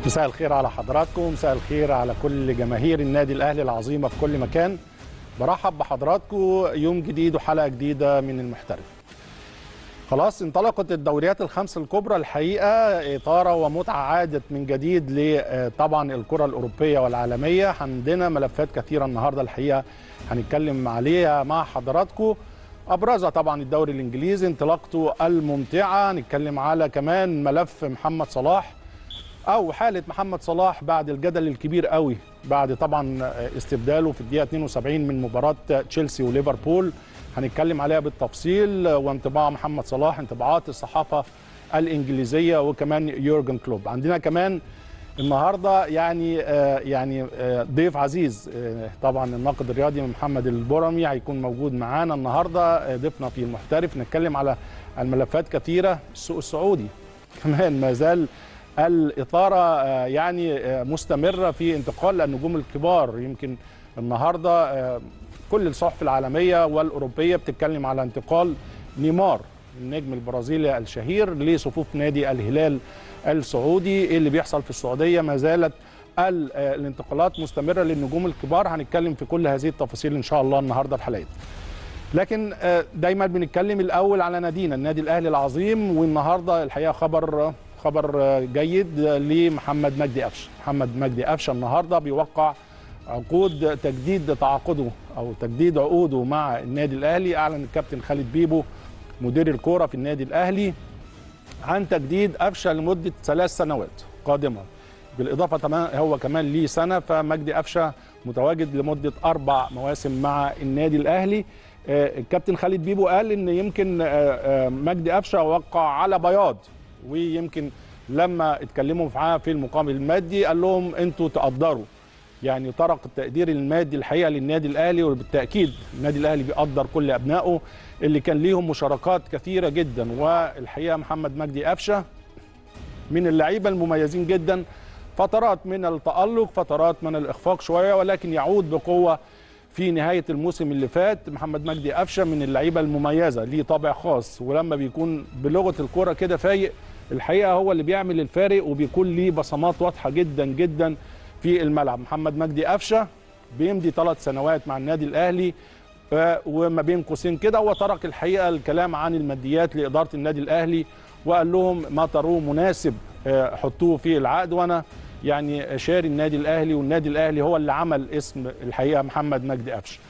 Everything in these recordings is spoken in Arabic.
مساء الخير على حضراتكم، مساء الخير على كل جماهير النادي الأهلي العظيمة في كل مكان. برحب بحضراتكم يوم جديد وحلقة جديدة من المحترف. خلاص انطلقت الدوريات الخمس الكبرى، الحقيقة إثارة ومتعة عادت من جديد لطبعا الكرة الأوروبية والعالمية. عندنا ملفات كثيرة النهاردة الحقيقة هنتكلم عليها مع حضراتكم، أبرزها طبعا الدوري الإنجليزي انطلاقته الممتعة. هنتكلم على كمان ملف محمد صلاح أو حالة محمد صلاح بعد الجدل الكبير قوي بعد طبعا استبداله في الدقيقة 72 من مباراة تشيلسي وليفربول. هنتكلم عليها بالتفصيل، وانطباع محمد صلاح، انطباعات الصحافة الإنجليزية، وكمان يورجن كلوب. عندنا كمان النهارده يعني ضيف عزيز، طبعا الناقد الرياضي محمد البرمي هيكون موجود معانا النهارده ضيفنا في المحترف. نتكلم على الملفات كثيرة. السوق السعودي كمان ما زال الإثارة يعني مستمرة في انتقال النجوم الكبار. يمكن النهارده كل الصحف العالمية والأوروبية بتتكلم على انتقال نيمار النجم البرازيلي الشهير لصفوف نادي الهلال السعودي. ايه اللي بيحصل في السعودية؟ ما زالت الانتقالات مستمرة للنجوم الكبار. هنتكلم في كل هذه التفاصيل إن شاء الله النهارده في حلقتنا. لكن دايما بنتكلم الأول على نادينا النادي الأهلي العظيم، والنهارده الحقيقة خبر جيد لمحمد مجدي قفشه. محمد مجدي قفشه النهارده بيوقع عقود تجديد تعاقده او تجديد عقوده مع النادي الاهلي. اعلن الكابتن خالد بيبو مدير الكوره في النادي الاهلي عن تجديد قفشه لمده 3 سنوات قادمه، بالاضافه هو كمان ليه سنه، فمجدي قفشه متواجد لمده 4 مواسم مع النادي الاهلي. الكابتن خالد بيبو قال ان يمكن مجدي قفشه وقع على بياض، ويمكن لما اتكلموا معاه في المقابل المادي قال لهم انتوا تقدروا، يعني طرق التقدير المادي الحقيقه للنادي الاهلي. وبالتاكيد النادي الاهلي بيقدر كل ابنائه اللي كان ليهم مشاركات كثيره جدا. والحقيقه محمد مجدي قفشه من اللعيبه المميزين جدا، فترات من التالق، فترات من الاخفاق شويه، ولكن يعود بقوه في نهايه الموسم اللي فات. محمد مجدي قفشه من اللعيبه المميزه، ليه طابع خاص، ولما بيكون بلغه الكره كده فايق الحقيقه هو اللي بيعمل الفارق، وبيكون ليه بصمات واضحه جدا جدا في الملعب. محمد مجدي قفشه بيمضي 3 سنوات مع النادي الاهلي، وما بين قوسين كده هو ترك الحقيقه الكلام عن الماديات لاداره النادي الاهلي، وقال لهم ما تروه مناسب حطوه في العقد، وانا يعني شاري النادي الاهلي، والنادي الاهلي هو اللي عمل اسم الحقيقه محمد مجدي قفشه.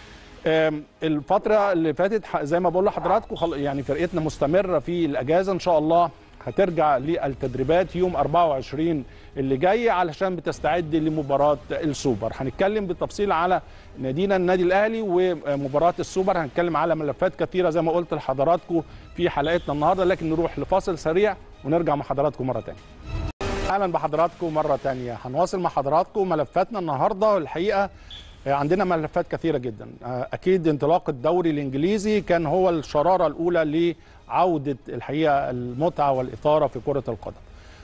الفتره اللي فاتت زي ما بقول لحضراتكم يعني فرقتنا مستمره في الاجازه، ان شاء الله هترجع للتدريبات يوم 24 اللي جاي علشان بتستعد لمباراه السوبر. هنتكلم بالتفصيل على نادينا النادي الاهلي ومباراه السوبر، هنتكلم على ملفات كثيره زي ما قلت لحضراتكم في حلقتنا النهارده، لكن نروح لفاصل سريع ونرجع مع حضراتكم مره ثانيه. اهلا بحضراتكم مره ثانيه. هنواصل مع حضراتكم ملفاتنا النهارده. الحقيقه عندنا ملفات كثيره جدا. اكيد انطلاق الدوري الانجليزي كان هو الشراره الاولى لعوده الحقيقه المتعه والاثاره في كره القدم.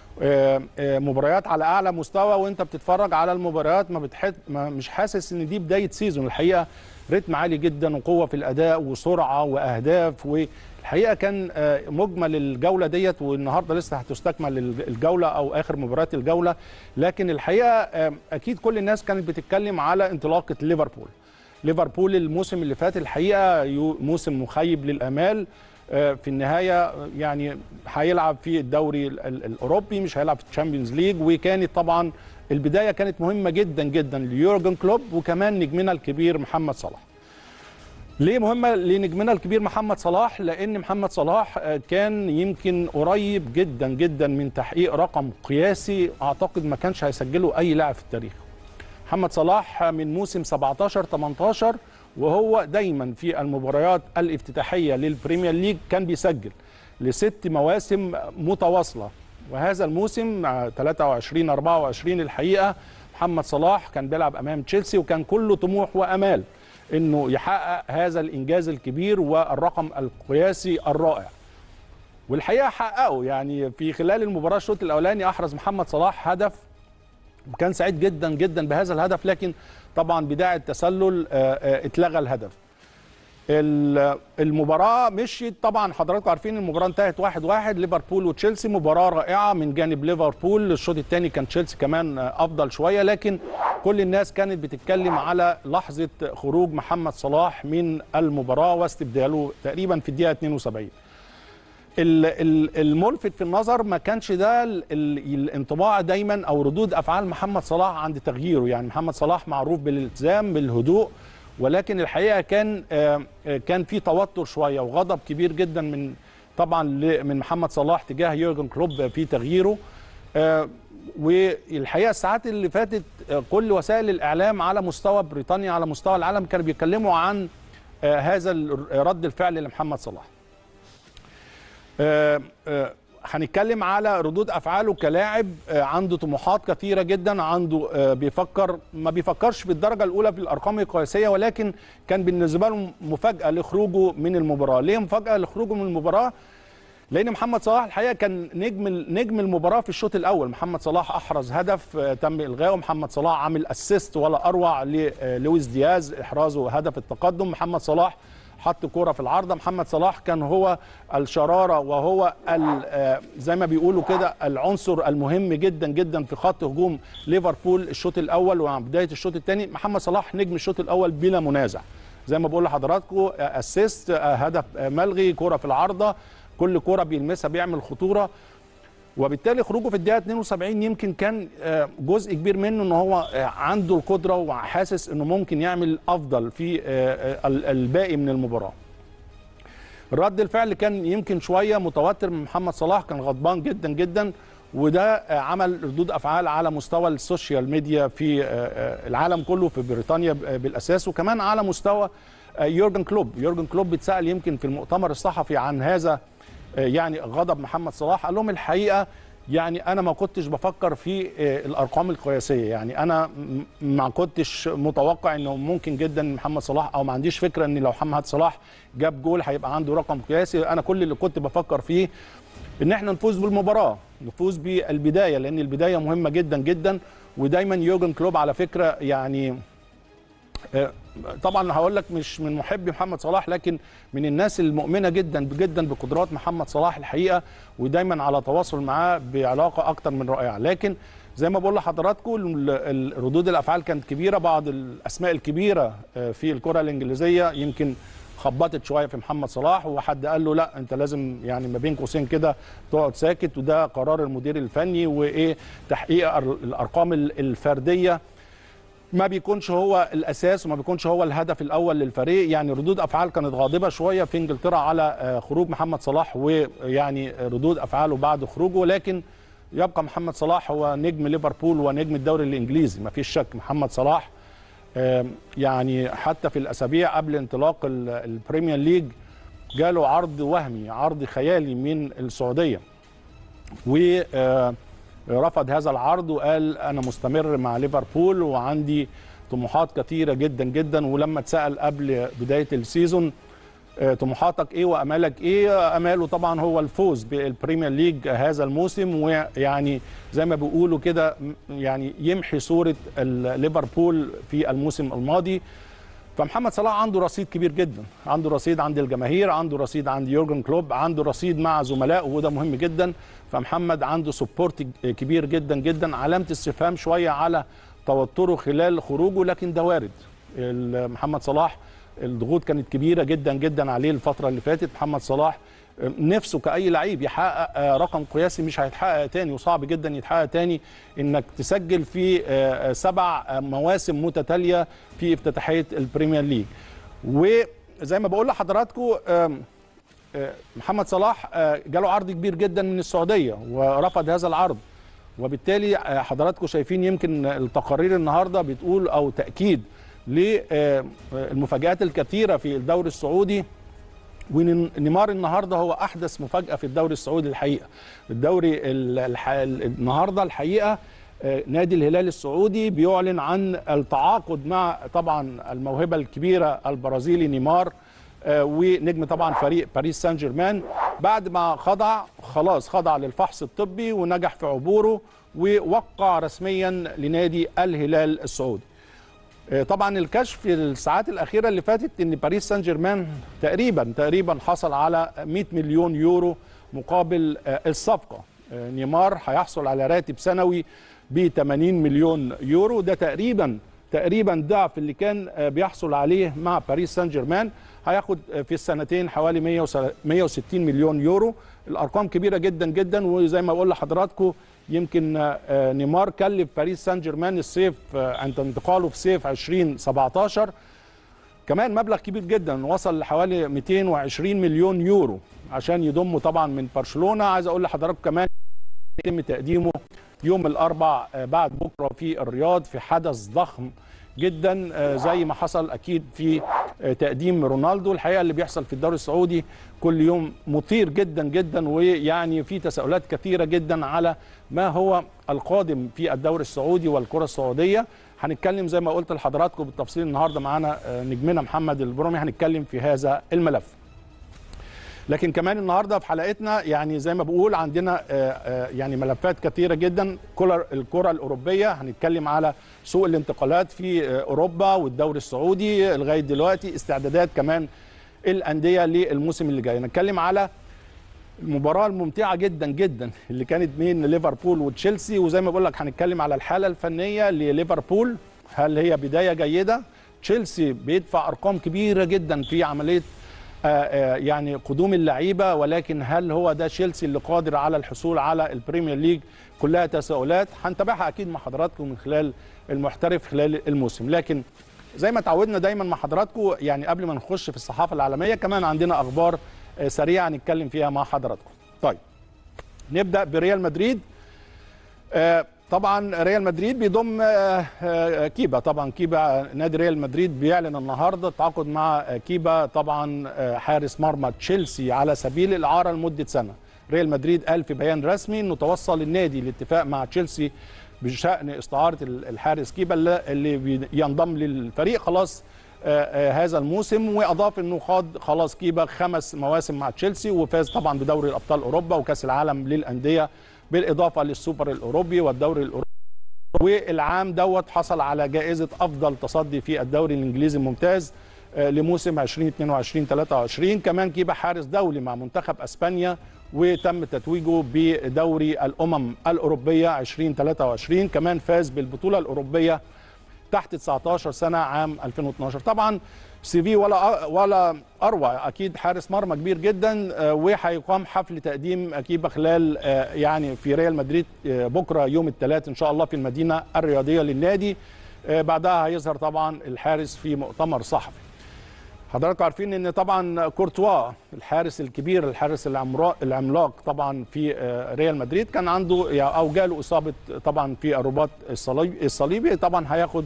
مباريات على اعلى مستوى، وانت بتتفرج على المباريات مش حاسس ان دي بدايه سيزون. الحقيقه رتم عالي جدا وقوه في الاداء وسرعه واهداف، والحقيقه كان مجمل الجوله ديت، والنهارده لسه هتستكمل الجوله او اخر مباريات الجوله. لكن الحقيقه اكيد كل الناس كانت بتتكلم على انطلاقه ليفربول الموسم اللي فات. الحقيقه موسم مخيب للامال. في النهايه يعني هيلعب في الدوري الاوروبي، مش هيلعب في الشامبيونز ليج. وكانت طبعا البدايه كانت مهمه جدا جدا ليورجن كلوب وكمان نجمنا الكبير محمد صلاح. ليه مهمه لنجمنا الكبير محمد صلاح؟ لان محمد صلاح كان يمكن قريب جدا جدا من تحقيق رقم قياسي اعتقد ما كانش هيسجله اي لاعب في التاريخ. محمد صلاح من موسم 17-18 وهو دايما في المباريات الافتتاحيه للبريمير ليج كان بيسجل ل6 مواسم متواصله. وهذا الموسم 23-24 الحقيقه محمد صلاح كان بيلعب امام تشيلسي، وكان كله طموح وامال انه يحقق هذا الانجاز الكبير والرقم القياسي الرائع. والحقيقه حققه، يعني في خلال المباراه الشوط الاولاني احرز محمد صلاح هدف، وكان سعيد جدا جدا بهذا الهدف، لكن طبعا بداية التسلل اتلغى الهدف. المباراه مشيت طبعا، حضراتكم عارفين المباراه انتهت 1-1 ليفربول وتشيلسي، مباراه رائعه من جانب ليفربول. الشوط الثاني كان تشيلسي كمان افضل شويه، لكن كل الناس كانت بتتكلم على لحظه خروج محمد صلاح من المباراه واستبداله تقريبا في الدقيقه 72. الملفت في النظر ما كانش ده الانطباع دايما او ردود افعال محمد صلاح عند تغييره. يعني محمد صلاح معروف بالالتزام بالهدوء، ولكن الحقيقه كان في توتر شويه وغضب كبير جدا من محمد صلاح تجاه يورجن كلوب في تغييره. والحقيقه الساعات اللي فاتت كل وسائل الاعلام على مستوى بريطانيا على مستوى العالم كانوا بيتكلموا عن هذا رد الفعل لمحمد صلاح. هنتكلم على ردود افعاله كلاعب. عنده طموحات كثيره جدا، عنده ما بيفكرش بالدرجه الاولى في الارقام القياسيه، ولكن كان بالنسبه له مفاجاه لخروجه من المباراه. ليه مفاجاه لخروجه من المباراه؟ لان محمد صلاح الحقيقه كان نجم المباراه في الشوط الاول. محمد صلاح احرز هدف تم الغائه، محمد صلاح عامل اسيست ولا اروع للويس دياز احرازه هدف التقدم. محمد صلاح حط كوره في العارضه. محمد صلاح كان هو الشراره وهو زي ما بيقولوا كده العنصر المهم جدا جدا في خط هجوم ليفربول الشوط الاول ومع بدايه الشوط الثاني. محمد صلاح نجم الشوط الاول بلا منازع، زي ما بقول لحضراتكم، اسيست، هدف ملغي، كوره في العارضه، كل كوره بيلمسها بيعمل خطوره. وبالتالي خروجه في الدقيقه 72 يمكن كان جزء كبير منه ان هو عنده القدره وحاسس انه ممكن يعمل افضل في الباقي من المباراه. رد الفعل كان يمكن شويه متوتر من محمد صلاح، كان غضبان جدا جدا، وده عمل ردود افعال على مستوى السوشيال ميديا في العالم كله، في بريطانيا بالاساس، وكمان على مستوى يورجن كلوب. يورجن كلوب اتسال يمكن في المؤتمر الصحفي عن هذا يعني غضب محمد صلاح، قال لهم الحقيقه يعني انا ما كنتش بفكر في الارقام القياسيه، يعني انا ما كنتش متوقع انه ممكن جدا محمد صلاح، او ما عنديش فكره ان لو محمد صلاح جاب جول هيبقى عنده رقم قياسي. انا كل اللي كنت بفكر فيه ان احنا نفوز بالمباراه، نفوز بالبدايه، لان البدايه مهمه جدا جدا. ودايما يورجن كلوب على فكره يعني طبعا هقول لك مش من محبي محمد صلاح، لكن من الناس المؤمنه جدا جدا بقدرات محمد صلاح الحقيقه، ودايما على تواصل معاه بعلاقه اكتر من رائعه. لكن زي ما بقول لحضراتكم ردود الافعال كانت كبيره. بعض الاسماء الكبيره في الكره الانجليزيه يمكن خبطت شويه في محمد صلاح، وحد قال له لا انت لازم يعني ما بين قوسين كده تقعد ساكت، وده قرار المدير الفني، وايه تحقيق الارقام الفرديه ما بيكونش هو الاساس وما بيكونش هو الهدف الاول للفريق. يعني ردود افعال كانت غاضبه شويه في انجلترا على خروج محمد صلاح، ويعني ردود افعاله بعد خروجه. لكن يبقى محمد صلاح هو نجم ليفربول ونجم الدوري الانجليزي، ما فيش شك. محمد صلاح يعني حتى في الاسابيع قبل انطلاق البريمير ليج جاله عرض وهمي، عرض خيالي من السعوديه، و رفض هذا العرض وقال أنا مستمر مع ليفربول وعندي طموحات كثيرة جدا جدا. ولما اتسأل قبل بداية السيزون طموحاتك إيه وأمالك إيه، أماله طبعا هو الفوز بالبريمير ليج هذا الموسم، ويعني زي ما بيقولوا كده يعني يمحي صورة ليفربول في الموسم الماضي. فمحمد صلاح عنده رصيد كبير جدا، عنده رصيد عند الجماهير، عنده رصيد عند يورجن كلوب، عنده رصيد مع زملائه، وده مهم جدا. فمحمد عنده سبورت كبير جدا جدا. علامه استفهام شويه على توتره خلال خروجه، لكن ده وارد. محمد صلاح الضغوط كانت كبيره جدا جدا عليه الفتره اللي فاتت. محمد صلاح نفسه كأي لعيب يحقق رقم قياسي مش هيتحقق تاني، وصعب جدا يتحقق تاني انك تسجل في 7 مواسم متتاليه في افتتاحيه البريمير ليج. وزي ما بقول لحضراتكم محمد صلاح جاله عرض كبير جدا من السعوديه ورفض هذا العرض، وبالتالي حضراتكم شايفين يمكن التقارير النهارده بتقول او تاكيد للمفاجآت الكثيره في الدوري السعودي. ونيمار النهارده هو احدث مفاجاه في الدوري السعودي الحقيقه. الدوري النهارده الحقيقه نادي الهلال السعودي بيعلن عن التعاقد مع طبعا الموهبه الكبيره البرازيلي نيمار، ونجم طبعا فريق باريس سان جيرمان، بعد ما خضع للفحص الطبي ونجح في عبوره ووقع رسميا لنادي الهلال السعودي. طبعا الكشف في الساعات الاخيره اللي فاتت ان باريس سان جيرمان تقريبا حصل على 100 مليون يورو مقابل الصفقه. نيمار هيحصل على راتب سنوي ب 80 مليون يورو، ده تقريبا ضعف اللي كان بيحصل عليه مع باريس سان جيرمان. هياخد في السنتين حوالي 160 مليون يورو. الارقام كبيره جدا جدا، وزي ما بقول لحضراتكم يمكن نيمار كلف باريس سان جيرمان الصيف عند انتقاله في صيف 2017 كمان مبلغ كبير جدا، وصل لحوالي 220 مليون يورو عشان يضمه طبعا من برشلونه. عايز اقول لحضراتكم كمان يتم تقديمه يوم الاربع بعد بكره في الرياض في حدث ضخم جدا زي ما حصل اكيد في تقديم رونالدو. الحقيقه اللي بيحصل في الدوري السعودي كل يوم مثير جدا جدا، ويعني في تساؤلات كثيره جدا على ما هو القادم في الدوري السعودي والكره السعوديه. هنتكلم زي ما قلت لحضراتكم بالتفصيل النهارده، معانا نجمنا محمد البرومي هنتكلم في هذا الملف. لكن كمان النهارده في حلقتنا يعني زي ما بقول عندنا يعني ملفات كثيره جدا. الكره الاوروبيه هنتكلم على سوق الانتقالات في اوروبا والدوري السعودي لغايه دلوقتي، استعدادات كمان الانديه للموسم اللي جاي. هنتكلم على المباراه الممتعه جدا جدا اللي كانت بين ليفربول وتشيلسي، وزي ما بقول لك هنتكلم على الحاله الفنيه لليفربول، هل هي بدايه جيده؟ تشيلسي بيدفع ارقام كبيره جدا في عمليه يعني قدوم اللعيبه، ولكن هل هو ده تشيلسي اللي قادر على الحصول على البريمير ليج؟ كلها تساؤلات هنتابعها اكيد مع حضراتكم من خلال المحترف خلال الموسم. لكن زي ما تعودنا دايما مع حضراتكم يعني قبل ما نخش في الصحافه العالميه كمان عندنا اخبار سريعه نتكلم فيها مع حضراتكم. طيب نبدا بريال مدريد. طبعا ريال مدريد بيضم كيبا. طبعا كيبا نادي ريال مدريد بيعلن النهارده التعاقد مع كيبا، طبعا حارس مرمى تشيلسي على سبيل الاعاره لمده سنه. ريال مدريد قال في بيان رسمي انه توصل النادي لاتفاق مع تشيلسي بشان استعاره الحارس كيبا اللي ينضم للفريق خلاص هذا الموسم، واضاف انه خاض خلاص كيبا 5 مواسم مع تشيلسي، وفاز طبعا بدوري الابطال اوروبا وكاس العالم للانديه بالاضافه للسوبر الاوروبي والدوري الاوروبي. والعام دوت حصل على جائزه افضل تصدي في الدوري الانجليزي الممتاز لموسم 2022-23. كمان كيبا حارس دولي مع منتخب اسبانيا، وتم تتويجه بدوري الامم الاوروبيه 2023. كمان فاز بالبطوله الاوروبيه تحت 19 سنه عام 2012. طبعا سي في ولا اروع، اكيد حارس مرمى كبير جدا، وهيقام حفل تقديم كيبا خلال يعني في ريال مدريد بكره يوم الثلاث ان شاء الله في المدينه الرياضيه للنادي. بعدها هيظهر طبعا الحارس في مؤتمر صحفي. حضراتكم عارفين ان طبعا كورتوا الحارس الكبير الحارس العملاق طبعا في ريال مدريد كان عنده او جاله اصابه طبعا في الرباط الصليبي، طبعا هياخد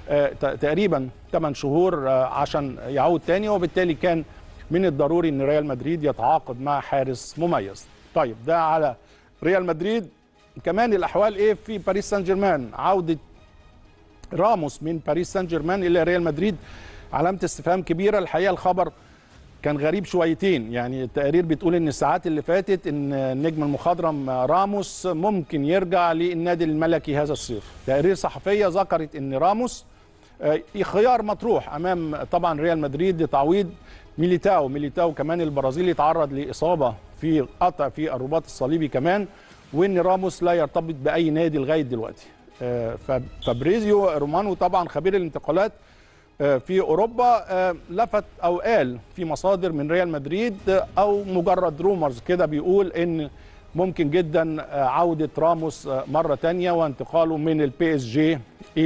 تقريبا 8 شهور عشان يعود تاني، وبالتالي كان من الضروري ان ريال مدريد يتعاقد مع حارس مميز. طيب ده على ريال مدريد. كمان الاحوال ايه في باريس سان جيرمان؟ عوده راموس من باريس سان جيرمان الى ريال مدريد علامه استفهام كبيره. الحقيقه الخبر كان غريب شويتين، يعني التقارير بتقول ان الساعات اللي فاتت ان النجم المخضرم راموس ممكن يرجع للنادي الملكي هذا الصيف. تقارير صحفيه ذكرت ان راموس خيار مطروح امام طبعا ريال مدريد لتعويض ميليتاو كمان البرازيلي تعرض لاصابه في قطع في الرباط الصليبي كمان، وان راموس لا يرتبط باي نادي لغايه دلوقتي. فابريزيو رومانو طبعا خبير الانتقالات في اوروبا لفت او قال في مصادر من ريال مدريد او مجرد رومرز كده بيقول ان ممكن جدا عوده راموس مره ثانيه وانتقاله من البي اس جي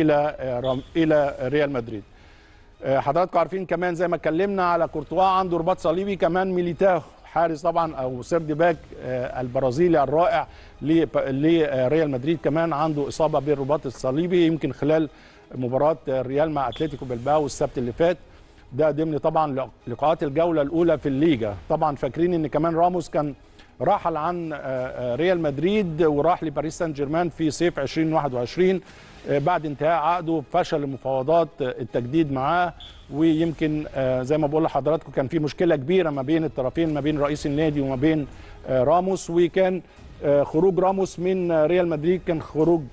الى ريال مدريد. حضراتكم عارفين كمان زي ما اتكلمنا على كورتوا عنده رباط صليبي، كمان ميليتاو حارس طبعا او سيرد باك البرازيلي الرائع لريال مدريد كمان عنده اصابه بالرباط الصليبي، يمكن خلال مباراه الريال مع اتلتيكو بلباو السبت اللي فات. ده ضمن طبعا لقاءات الجوله الاولى في الليجا. طبعا فاكرين ان كمان راموس كان رحل عن ريال مدريد وراح لباريس سان جيرمان في صيف 2021 بعد انتهاء عقده، فشل مفاوضات التجديد معاه، ويمكن زي ما بقول لحضراتكم كان في مشكله كبيره ما بين الطرفين، ما بين رئيس النادي وما بين راموس، وكان خروج راموس من ريال مدريد كان خروج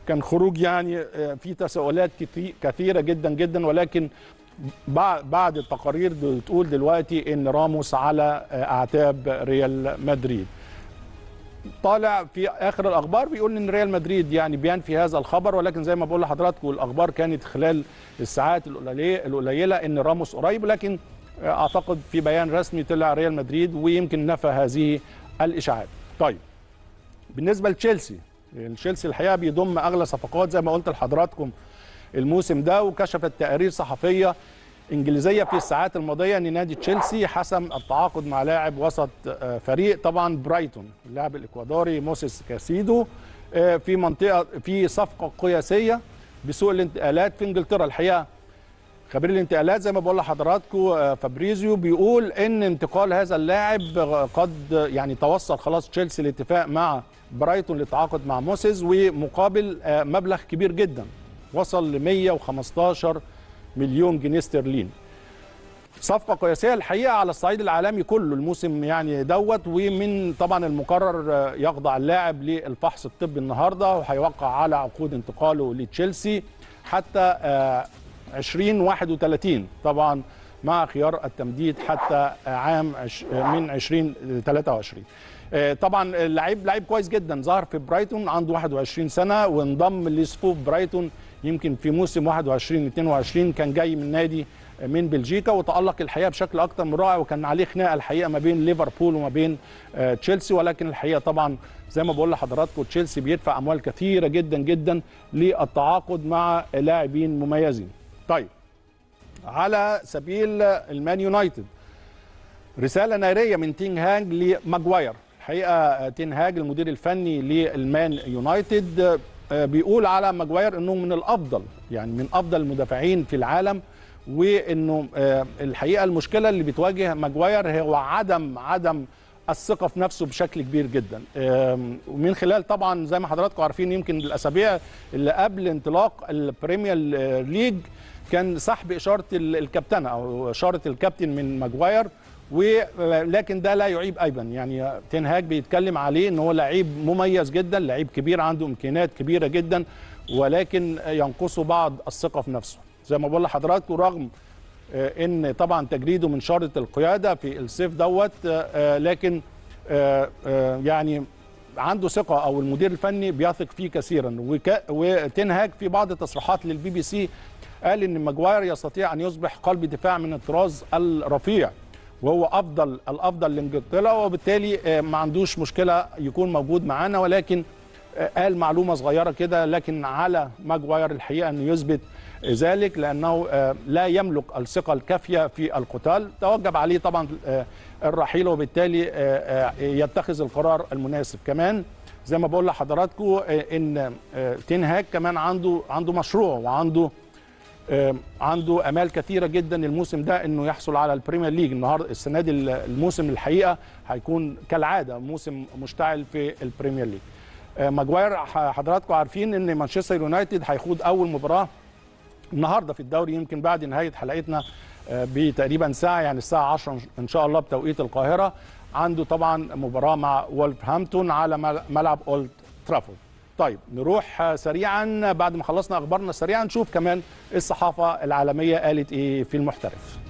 كان خروج يعني في تساؤلات كثيره جدا جدا، ولكن بعد التقارير بتقول دلوقتي ان راموس على اعتاب ريال مدريد. طالع في اخر الاخبار بيقول ان ريال مدريد يعني بينفي هذا الخبر، ولكن زي ما بقول لحضراتكم الاخبار كانت خلال الساعات القليله ان راموس قريب، لكن اعتقد في بيان رسمي طلع ريال مدريد ويمكن نفى هذه الاشاعات. طيب بالنسبه لتشيلسي، تشيلسي الحقيقه بيضم اغلى صفقات زي ما قلت لحضراتكم الموسم ده، وكشفت تقارير صحفيه انجليزيه في الساعات الماضيه ان نادي تشيلسي حسم التعاقد مع لاعب وسط فريق طبعا برايتون، اللاعب الاكوادوري موسيس كاسيدو، في صفقه قياسيه بسوق الانتقالات في انجلترا. الحقيقه خبير الانتقالات زي ما بقول لحضراتكم فابريزيو بيقول ان انتقال هذا اللاعب قد يعني توصل خلاص تشيلسي لاتفاق مع برايتون للتعاقد مع موسيس، ومقابل مبلغ كبير جدا وصل ل 115 مليون جنيه استرليني. صفقه قياسيه الحقيقه على الصعيد العالمي كله الموسم يعني دوت، ومن طبعا المقرر يخضع اللاعب للفحص الطبي النهارده، وهيوقع على عقود انتقاله لتشيلسي حتى 2031 طبعا، مع خيار التمديد حتى عام من 2023. طبعا لعيب كويس جدا، ظهر في برايتون عنده 21 سنه وانضم لصفوف برايتون يمكن في موسم 21 22 كان جاي من نادي من بلجيكا، وتألق الحقيقه بشكل اكتر من رائع، وكان عليه خناقه الحقيقه ما بين ليفربول وما بين تشيلسي، ولكن الحقيقه طبعا زي ما بقول لحضراتكم تشيلسي بيدفع اموال كثيره جدا جدا للتعاقد مع لاعبين مميزين. طيب على سبيل المان يونايتد، رساله ناريه من تين هاج لماجواير. الحقيقه تين هاج المدير الفني للمان يونايتد بيقول على ماجواير انه من الافضل، يعني من افضل المدافعين في العالم، وانه الحقيقه المشكله اللي بتواجه ماجواير هو عدم الثقه في نفسه بشكل كبير جدا. ومن خلال طبعا زي ما حضراتكم عارفين يمكن الاسابيع اللي قبل انطلاق البريمير ليج كان سحب اشاره الكابتنه او اشاره الكابتن من ماجواير، ولكن ده لا يعيب ايضا، يعني تين هاج بيتكلم عليه ان هو لعيب مميز جدا، لعيب كبير عنده امكانيات كبيره جدا، ولكن ينقصه بعض الثقه في نفسه. زي ما بقول لحضراتكم رغم ان طبعا تجريده من شاره القياده في الصيف دوت، لكن يعني عنده ثقه، او المدير الفني بيثق فيه كثيرا. وتين هاج في بعض التصريحات للبي بي سي قال ان ماجواير يستطيع ان يصبح قلب دفاع من الطراز الرفيع، وهو الافضل لانجلترا، وبالتالي ما عندوش مشكله يكون موجود معانا، ولكن قال معلومه صغيره كده، لكن على ماجواير الحقيقه انه يثبت ذلك، لانه لا يملك الثقه الكافيه في القتال، توجب عليه طبعا الرحيل، وبالتالي يتخذ القرار المناسب. كمان زي ما بقول لحضراتكم ان تين هاج كمان عنده مشروع، وعنده امال كثيره جدا الموسم ده انه يحصل على البريمير ليج. النهارده السنه دي الموسم الحقيقه هيكون كالعاده موسم مشتعل في البريمير ليج. ماجواير حضراتكم عارفين ان مانشستر يونايتد هيخوض اول مباراه النهارده في الدوري، يمكن بعد نهايه حلقتنا بتقريبا ساعه، يعني الساعه 10 ان شاء الله بتوقيت القاهره. عنده طبعا مباراه مع وولفرهامبتون على ملعب اولد ترافورد. طيب نروح سريعا بعد ما خلصنا اخبارنا سريعا نشوف كمان الصحافه العالميه قالت ايه في المحترف.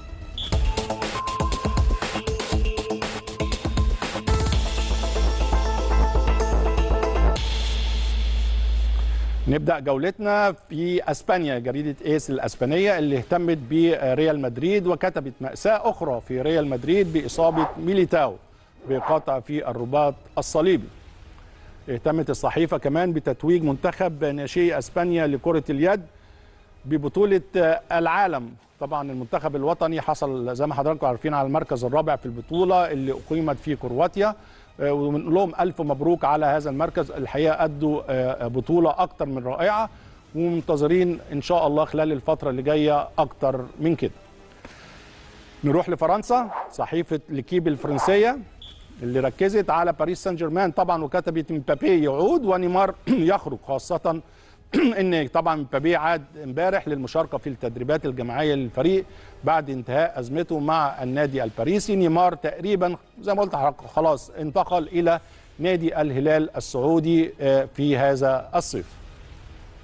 نبدأ جولتنا في اسبانيا. جريدة ايس الاسبانية اللي اهتمت بريال مدريد وكتبت مأساة اخرى في ريال مدريد باصابة ميليتاو بقطع في الرباط الصليبي. اهتمت الصحيفة كمان بتتويج منتخب ناشئي اسبانيا لكرة اليد ببطولة العالم. طبعا المنتخب الوطني حصل زي ما حضراتكم عارفين على المركز الرابع في البطولة اللي اقيمت في كرواتيا، ونقول لهم ألف مبروك على هذا المركز. الحقيقة أدوا بطولة أكتر من رائعة، ومنتظرين إن شاء الله خلال الفترة اللي جاية أكتر من كده. نروح لفرنسا. صحيفة ليكيب الفرنسية اللي ركزت على باريس سان جيرمان طبعا، وكتبت مبابي يعود ونيمار يخرج، خاصة ان طبعا مبابي عاد امبارح للمشاركه في التدريبات الجماعيه للفريق بعد انتهاء ازمته مع النادي الباريسي. نيمار تقريبا زي ما قلت خلاص انتقل الى نادي الهلال السعودي في هذا الصيف.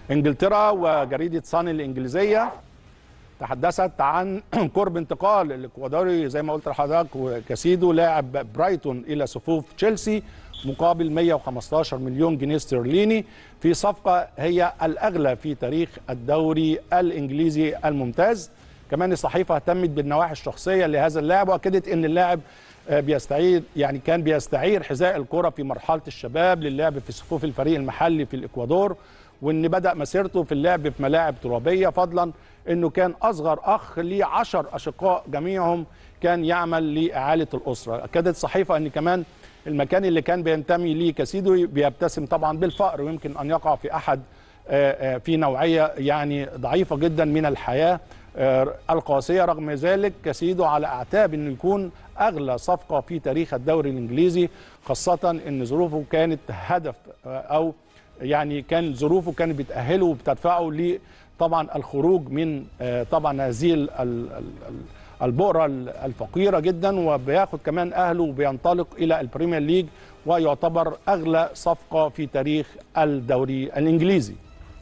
انجلترا وجريده صن الانجليزيه تحدثت عن قرب انتقال الاكوادوري زي ما قلت لحضرتك كاسيدو لاعب برايتون الى صفوف تشيلسي مقابل 115 مليون جنيه استرليني في صفقه هي الاغلى في تاريخ الدوري الانجليزي الممتاز. كمان الصحيفه اهتمت بالنواحي الشخصيه لهذا اللاعب واكدت ان اللاعب كان بيستعير حذاء الكره في مرحله الشباب للعب في صفوف الفريق المحلي في الاكوادور، وان بدأ مسيرته في اللعب في ملاعب ترابيه، فضلا انه كان اصغر اخ ليه 10 اشقاء جميعهم كان يعمل لاعاله الاسره. اكدت الصحيفه ان كمان المكان اللي كان بينتمي ليه كاسيدو بيبتسم طبعا بالفقر، ويمكن ان يقع في احد في نوعيه يعني ضعيفه جدا من الحياه القاسيه. رغم ذلك كاسيدو على اعتاب انه يكون اغلى صفقه في تاريخ الدوري الانجليزي، خاصه ان ظروفه كانت هدف او يعني كان ظروفه كانت بتأهله وبتدفعه ل طبعا الخروج من طبعا هذه البؤرة الفقيرة جدا، وبياخد كمان أهله وبينطلق إلى البريمير ليج، ويعتبر أغلى صفقة في تاريخ الدوري الإنجليزي.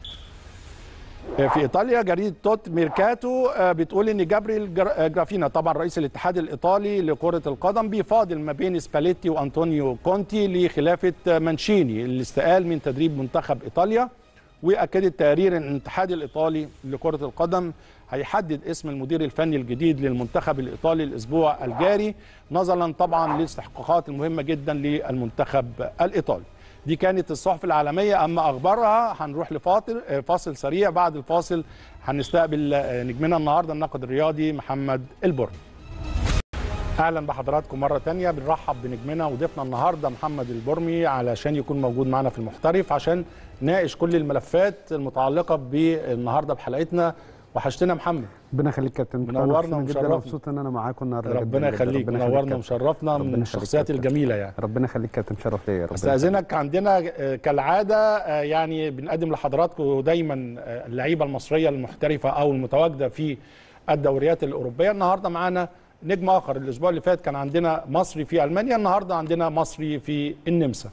في إيطاليا جريدة توت ميركاتو بتقول إن جابريل جرافينا طبعا رئيس الاتحاد الإيطالي لكرة القدم بيفاضل ما بين سباليتي وأنطونيو كونتي لخلافة مانشيني اللي استقال من تدريب منتخب إيطاليا. واكدت تقرير ان الاتحاد الايطالي لكره القدم هيحدد اسم المدير الفني الجديد للمنتخب الايطالي الاسبوع الجاري، نظرا طبعا للاستحقاقات المهمه جدا للمنتخب الايطالي. دي كانت الصحف العالميه. اما اخبارها هنروح لفاصل سريع، بعد الفاصل هنستقبل نجمنا النهارده الناقد الرياضي محمد البرمي. اهلا بحضراتكم مره ثانيه، بنرحب بنجمنا وضيفنا النهارده محمد البرمي علشان يكون موجود معنا في المحترف عشان نناقش كل الملفات المتعلقه بالنهارده بحلقتنا. وحشتنا محمد. ربنا يخليك يا كابتن، منورنا ومشرفنا، مبسوط ان انا معاكم النهارده. ربنا يخليك، منورنا ومشرفنا، من الشخصيات الجميله يعني. ربنا يخليك يا كابتن، شرف ليا. استاذنك، عندنا كالعاده يعني بنقدم لحضراتكم دايما اللعيبه المصريه المحترفه او المتواجده في الدوريات الاوروبيه. النهارده معانا نجم اخر. الاسبوع اللي فات كان عندنا مصري في المانيا، النهارده عندنا مصري في النمسا.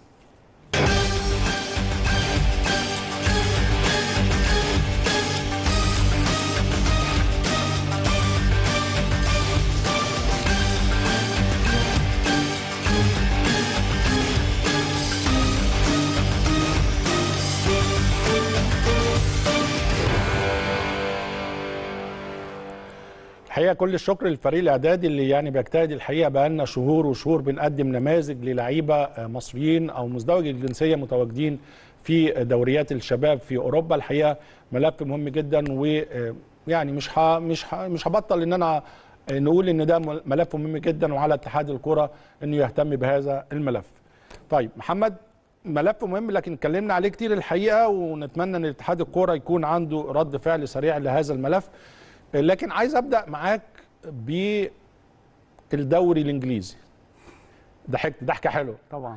الحقيقه كل الشكر للفريق الاعدادي اللي يعني بيجتهد الحقيقه بقالنا شهور وشهور بنقدم نماذج للعيبه مصريين او مزدوجي الجنسيه متواجدين في دوريات الشباب في اوروبا. الحقيقه ملف مهم جدا، ويعني مش هبطل ان انا نقول ان ده ملف مهم جدا، وعلى اتحاد الكره انه يهتم بهذا الملف. طيب محمد، ملف مهم لكن اتكلمنا عليه كتير الحقيقه، ونتمنى ان اتحاد الكره يكون عنده رد فعل سريع لهذا الملف. لكن عايز ابدا معاك بالدوري الانجليزي. ضحكت ضحكه حلوه طبعا.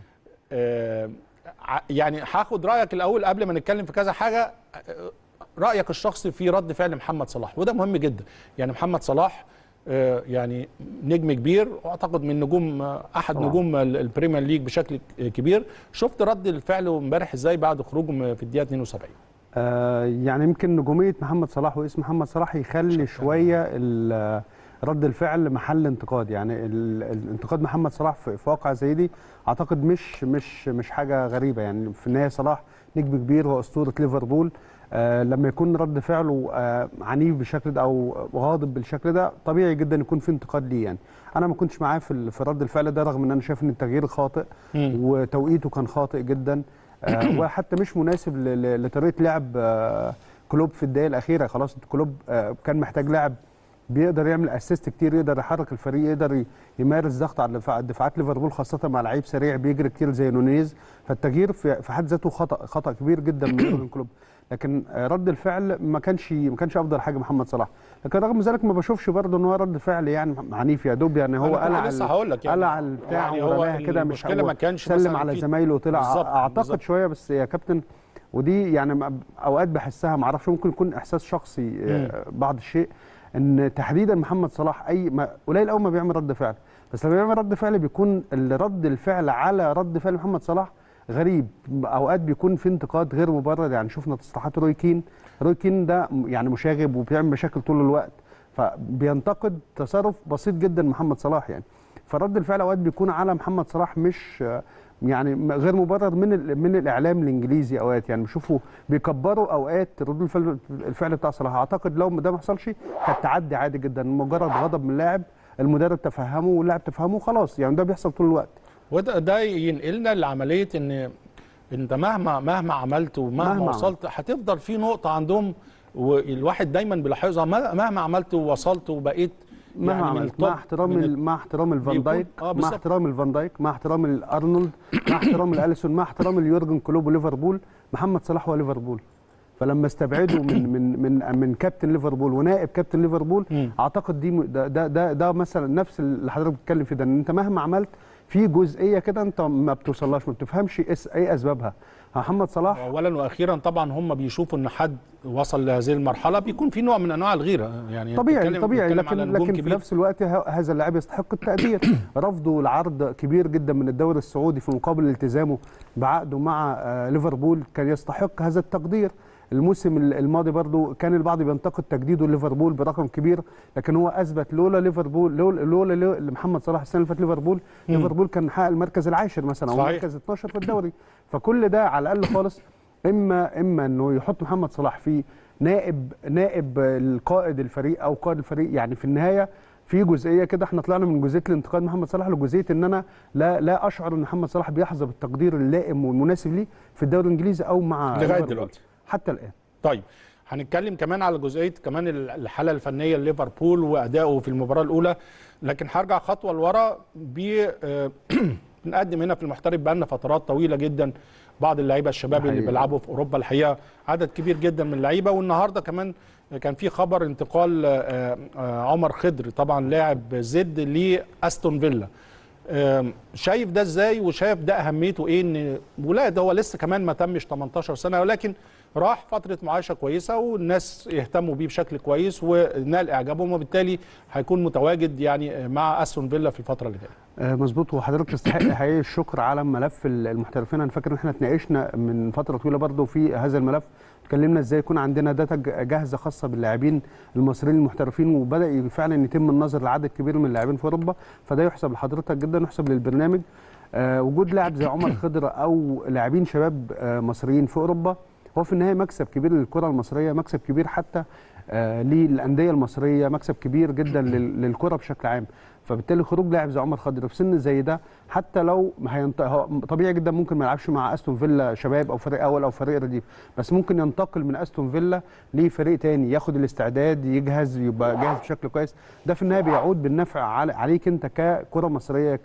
يعني هاخد رايك الاول قبل ما نتكلم في كذا حاجه. رايك الشخصي في رد فعل محمد صلاح، وده مهم جدا. يعني محمد صلاح يعني نجم كبير، واعتقد من نجوم احد طبعا نجوم البريمير ليج بشكل كبير. شفت رد الفعل امبارح ازاي بعد خروجه في الدقيقه 72؟ يعني يمكن نجوميه محمد صلاح واسم محمد صلاح يخلي شويه رد الفعل محل انتقاد. يعني الانتقاد محمد صلاح في واقعه زي دي اعتقد مش حاجه غريبه. يعني في النهايه صلاح نجم كبير واسطوره ليفربول. لما يكون رد فعله عنيف بالشكل ده او غاضب بالشكل ده، طبيعي جدا يكون في انتقاد ليه. يعني انا ما كنتش معاه في رد الفعل ده، رغم ان انا شايف ان التغيير خاطئ وتوقيته كان خاطئ جدا، وحتى مش مناسب لطريقه لعب كلوب في الدقائق الاخيره. خلاص كلوب كان محتاج لاعب بيقدر يعمل اسيست كتير، يقدر يحرك الفريق، يقدر يمارس ضغط على دفاعات ليفربول، خاصه مع لعيب سريع بيجري كتير زي نونيز. فالتغيير في حد ذاته خطا كبير جدا من يورجن كلوب. لكن رد الفعل ما كانش افضل حاجه محمد صلاح. لكن رغم ذلك ما بشوفش برضه ان هو رد فعل يعني عنيف. يا دوب يعني هو قلع البتاع ورماها كده، مش سلم على زمايله وطلع. اعتقد بالزبط شويه بس يا كابتن، ودي يعني اوقات بحسها، ما اعرفش، ممكن يكون احساس شخصي بعض الشيء، ان تحديدا محمد صلاح قليل قوي ما بيعمل رد فعل. بس لما بيعمل رد فعل بيكون رد الفعل على رد فعل محمد صلاح غريب، اوقات بيكون في انتقاد غير مبرر. يعني شفنا تصريحات روي كين ده يعني مشاغب وبيعمل مشاكل طول الوقت، فبينتقد تصرف بسيط جدا محمد صلاح يعني. فرد الفعل اوقات بيكون على محمد صلاح مش يعني غير مبرر من الاعلام الانجليزي اوقات. يعني بشوفوا بيكبروا اوقات ردود الفعل بتاع صلاح. اعتقد لو ده ما حصلش كانت تعدي عادي جدا، مجرد غضب من اللاعب، المدرب تفهمه واللاعب تفهمه خلاص. يعني ده بيحصل طول الوقت. وده ينقلنا لعمليه ان انت مهما عملت ومهما وصلت هتفضل في نقطه عندهم، والواحد دايما بيلاحظها، مهما عملت ووصلت وبقيت مهما يعني عملت، مع احترام الفان دايك، مع احترام الفان دايك، مع احترام الارنولد، مع احترام الاليسون، مع احترام اليورجن كلوب وليفربول، محمد صلاح هو ليفربول. فلما استبعدوا من كابتن ليفربول ونائب كابتن ليفربول، اعتقد ده مثلا نفس اللي حضرتك بتتكلم فيه ده، ان انت مهما عملت في جزئيه كده انت ما بتوصلهاش، ما بتفهمش ايه اسبابها. محمد صلاح اولا واخيرا طبعا هم بيشوفوا ان حد وصل لهذه المرحله بيكون في نوع من انواع الغيره، يعني طبيعي لكن في نفس الوقت هذا اللاعب يستحق التقدير. رفضه العرض كبير جدا من الدوري السعودي في مقابل التزامه بعقده مع ليفربول كان يستحق هذا التقدير. الموسم الماضي برضو كان البعض بينتقد تجديده ليفربول برقم كبير، لكن هو اثبت لولا ليفربول لولا محمد صلاح السنه اللي فاتت ليفربول كان حقق المركز العاشر مثلا او المركز 12 في الدوري. فكل ده على الاقل خالص اما انه يحط محمد صلاح في نائب القائد الفريق او قائد الفريق. يعني في النهايه في جزئيه كده احنا طلعنا من جزئيه الانتقاد محمد صلاح لجزئيه ان انا لا اشعر ان محمد صلاح بيحظى بالتقدير اللائم والمناسب ليه في الدوري الانجليزي او مع لغايه دلوقتي حتى الان. طيب هنتكلم كمان على جزئيه كمان الحاله الفنيه لليفربول وادائه في المباراه الاولى، لكن هرجع خطوه لورا. بنقدم هنا في المحترف بقالنا فترات طويله جدا بعض اللعيبه الشباب اللي بيلعبوا في اوروبا، الحقيقه عدد كبير جدا من اللعيبه. والنهارده كمان كان في خبر انتقال عمر خضر طبعا لاعب زد لاستون فيلا. شايف ده ازاي وشايف ده اهميته ايه؟ ان ولاد هو لسه كمان ما تمش 18 سنه، ولكن راح فتره معايشه كويسه والناس يهتموا بيه بشكل كويس ونال اعجابهم، وبالتالي هيكون متواجد يعني مع استون فيلا في الفتره اللي جايه. مظبوط. وحضرتك تستحق حقيقي الشكر على ملف المحترفين. انا فاكر ان احنا اتناقشنا من فتره طويله برضه في هذا الملف، اتكلمنا ازاي يكون عندنا داتا جاهزه خاصه باللاعبين المصريين المحترفين، وبدا فعلا يتم النظر لعدد كبير من اللاعبين في اوروبا. فده يحسب لحضرتك جدا ويحسب للبرنامج. وجود لاعب زي عمر خضر او لاعبين شباب مصريين في اوروبا هو في النهايه مكسب كبير للكره المصريه، مكسب كبير حتى للانديه المصريه، مكسب كبير جدا للكره بشكل عام. فبالتالي خروج لاعب زي عمر خضر في سن زي ده، حتى لو طبيعي جدا ممكن ما يلعبش مع استون فيلا شباب او فريق اول او فريق رديف، بس ممكن ينتقل من استون فيلا لفريق تاني ياخد الاستعداد، يجهز، يبقى جاهز بشكل كويس. ده في النهايه بيعود بالنفع عليك انت ككره مصريه،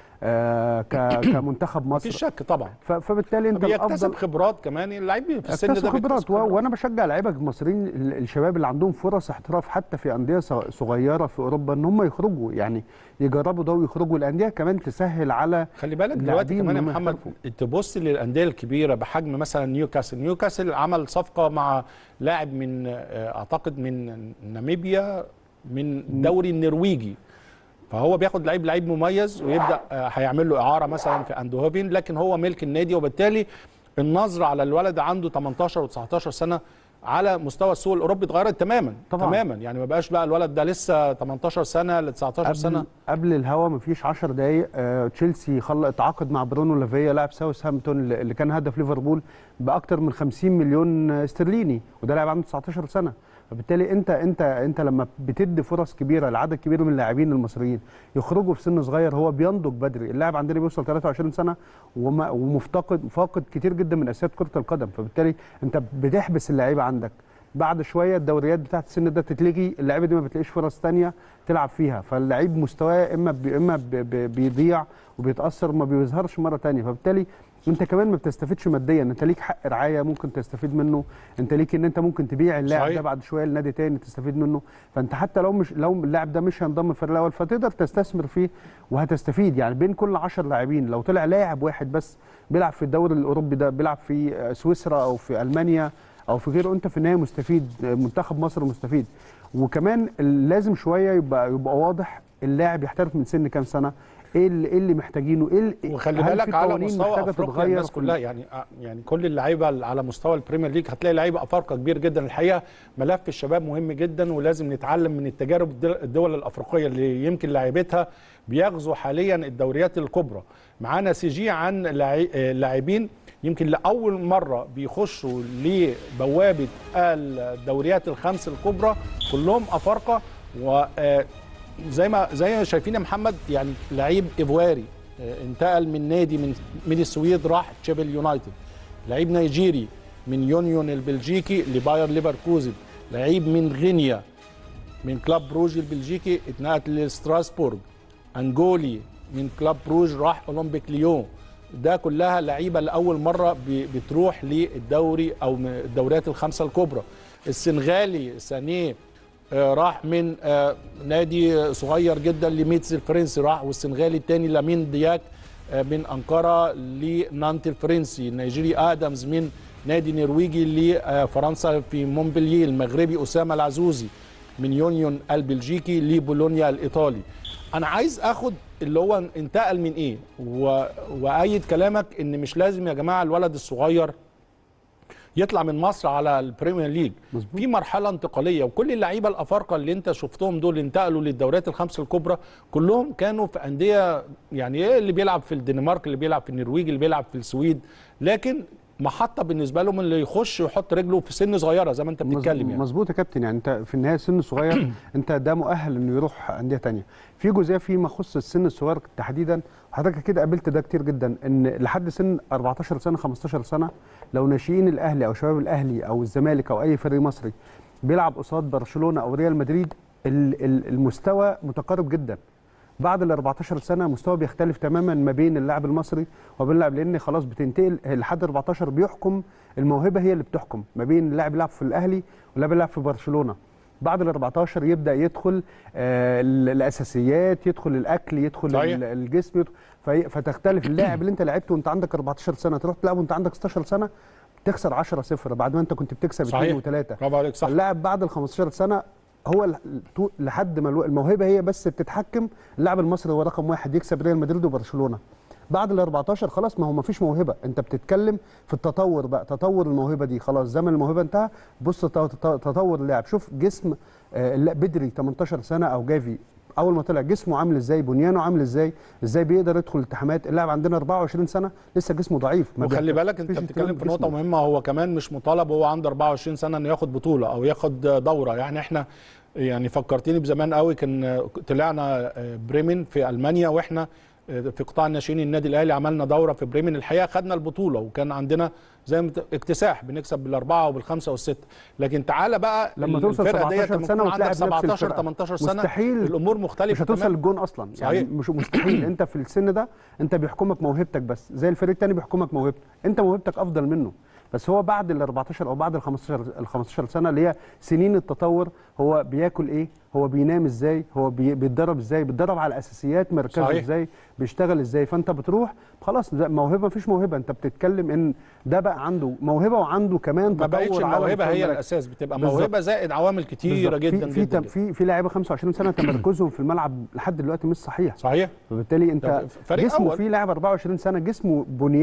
كمنتخب مصر. مفيش شك طبعا. فبالتالي انت بيكتسب خبرات كمان اللعيب في السن ده، خبرات. وانا بشجع لعيبه المصريين الشباب اللي عندهم فرص احتراف حتى في انديه صغيره في اوروبا ان هم يخرجوا، يعني يجربوا ده ويخرجوا. الانديه كمان تسهل على خلي بالك دلوقتي كمان يا محمد تبص للانديه الكبيره بحجم مثلا نيوكاسل عمل صفقه مع لاعب من اعتقد من ناميبيا من الدوري النرويجي، فهو بياخد لعيب مميز ويبدا هيعمل له اعاره مثلا في اندهوفن، لكن هو ملك النادي. وبالتالي النظره على الولد عنده 18 و19 سنه على مستوى السوق الاوروبي اتغيرت تماما طبعا. تماما. يعني ما بقاش بقى الولد ده لسه 18 سنه ل 19 سنه. قبل الهوا ما فيش 10 دقائق تشيلسي اتعاقد مع برونو لافيا لاعب ساوثهامبتون اللي كان هدف ليفربول باكثر من 50 مليون استرليني، وده لاعب عنده 19 سنه. فبالتالي انت لما بتدي فرص كبيره لعدد كبير من اللاعبين المصريين يخرجوا في سن صغير، هو بينضج بدري. اللاعب عندنا بيوصل 23 سنه فاقد كتير جدا من اساسيات كره القدم. فبالتالي انت بتحبس اللعيبه عندك. بعد شويه الدوريات بتاعت السن ده تتلغي، اللعيبه دي ما بتلاقيش فرص ثانيه تلعب فيها، فاللعيب مستواه اما بيضيع وبيتاثر وما بيظهرش مره ثانيه. فبالتالي انت كمان ما بتستفيدش ماديا، انت ليك حق رعايه ممكن تستفيد منه، انت ليك ان انت ممكن تبيع اللاعب ده بعد شويه لنادي تاني تستفيد منه. فانت حتى لو اللاعب ده مش هينضم الفريق الاول فتقدر تستثمر فيه وهتستفيد. يعني بين كل 10 لاعبين لو طلع لاعب واحد بس بيلعب في الدوري الاوروبي ده، بيلعب في سويسرا او في المانيا او في غيره، انت في النهايه مستفيد، منتخب مصر مستفيد. وكمان لازم شويه يبقى واضح اللاعب يحترف من سن كام سنه، ايه اللي محتاجينه، وخلي بالك على مستوى افريقيا الناس كلها يعني كل اللعيبه على مستوى البريمير ليج هتلاقي لعيبه افارقه كبير جدا. الحقيقه ملف الشباب مهم جدا، ولازم نتعلم من التجارب الدول الافريقيه اللي يمكن لعيبتها بيغزو حاليا الدوريات الكبرى. معانا سي جي عن لاعبين يمكن لاول مره بيخشوا لبوابه الدوريات الخمس الكبرى، كلهم افارقه. وزي ما شايفين يا محمد، يعني لعيب ايفواري انتقل من نادي من السويد راح تشيبل يونايتد، لعيب نيجيري من يونيون البلجيكي لباير ليفركوزن، لعيب من غينيا من كلاب بروج البلجيكي اتنقل لستراسبورغ، انجولي من كلاب بروج راح اولمبيك ليون. ده كلها لعيبه لاول مره بتروح للدوري او الدوريات الخمسه الكبرى. السنغالي سانيه راح من نادي صغير جدا لميتز الفرنسي راح، والسنغالي الثاني لامين دياك من انقره لنانت الفرنسي. النيجيري ادمز من نادي نرويجي لفرنسا في مونبلييه. المغربي اسامه العزوزي من يونيون البلجيكي لبولونيا الايطالي. انا عايز اخد اللي هو انتقل من ايه، وايد كلامك ان مش لازم يا جماعه الولد الصغير يطلع من مصر على البريمير ليج. مزبوط. في مرحله انتقاليه، وكل اللعيبه الافارقه اللي انت شفتهم دول انتقلوا للدوريات الخمس الكبرى كلهم كانوا في انديه، يعني ايه اللي بيلعب في الدنمارك، اللي بيلعب في النرويج، اللي بيلعب في السويد، لكن محطه بالنسبه لهم اللي يخش ويحط رجله في سن صغيره زي ما انت بتتكلم. يعني مظبوط يا كابتن، يعني انت في النهايه سن صغير انت ده مؤهل انه يروح انديه ثانيه. في جزئيه فيما يخص السن الصغير تحديدا، حضرتك كده قابلت ده كتير جدا، ان لحد سن 14 سنه 15 سنه لو ناشئين الاهلي او شباب الاهلي او الزمالك او اي فريق مصري بيلعب قصاد برشلونه او ريال مدريد، المستوى متقارب جدا. بعد ال 14 سنه مستوى بيختلف تماما ما بين اللاعب المصري وبين اللاعب، لان خلاص بتنتقل لحد 14 بيحكم الموهبه، هي اللي بتحكم ما بين اللاعب يلعب في الاهلي واللاعب يلعب في برشلونه. بعد ال 14 يبدا يدخل الاساسيات، يدخل الاكل، يدخل الجسم، فتختلف. اللاعب اللي انت لعبته وانت عندك 14 سنه تروح تلعبه وانت عندك 16 سنه تخسر 10-0 بعد ما انت كنت بتكسب 2 و3. برافو عليك، صح. اللاعب بعد ال 15 سنه هو لحد ما الموهبه هي بس بتتحكم. اللاعب المصري هو رقم واحد يكسب ريال مدريد وبرشلونه. بعد ال 14 خلاص ما فيش موهبه، انت بتتكلم في التطور بقى، تطور الموهبه دي خلاص، زمن الموهبه انتهى. بص تطور اللاعب، شوف جسم بدري 18 سنه او جافي اول ما طلع جسمه عامل ازاي، بنيانه عامل ازاي بيقدر يدخل التحامات. اللاعب عندنا 24 سنه لسه جسمه ضعيف. وخلي بالك انت بتتكلم في نقطه مهمه، هو كمان مش مطالب وهو عنده 24 سنه انه ياخد بطوله او ياخد دوره. يعني احنا يعني فكرتني بزمان قوي، كان طلعنا بريمن في المانيا، واحنا في قطاع الناشئين النادي الاهلي عملنا دوره في بريمن، الحقيقه خدنا البطوله، وكان عندنا زي اكتساح بنكسب بالاربعه وبالخمسه والسته. لكن تعالى بقى لما توصل 17 سنه وتلعب 17 18 سنه مستحيل الامور مختلفه، مش هتوصل للجون اصلا. صحيح. يعني مش مستحيل. انت في السن ده انت بيحكمك موهبتك بس، زي الفريق الثاني بيحكمك موهبته، انت موهبتك افضل منه. بس هو بعد ال 14 او بعد ال 15 سنه اللي هي سنين التطور، هو بياكل ايه، هو بينام ازاي، هو بيتدرب ازاي، بيتدرب على الاساسيات، مركزه ازاي، بيشتغل ازاي. فانت بتروح خلاص ده موهبه، مفيش موهبه، انت بتتكلم ان ده بقى عنده موهبه وعنده كمان تطور. ما بقتش الموهبه هي الاساس، بتبقى موهبه زائد عوامل كتيره جدا في جدا. في لعيبه 25 سنه تمركزهم في الملعب لحد دلوقتي مش صحيح. صحيح. فبالتالي انت جسمه، في لاعب 24 سنه جسمه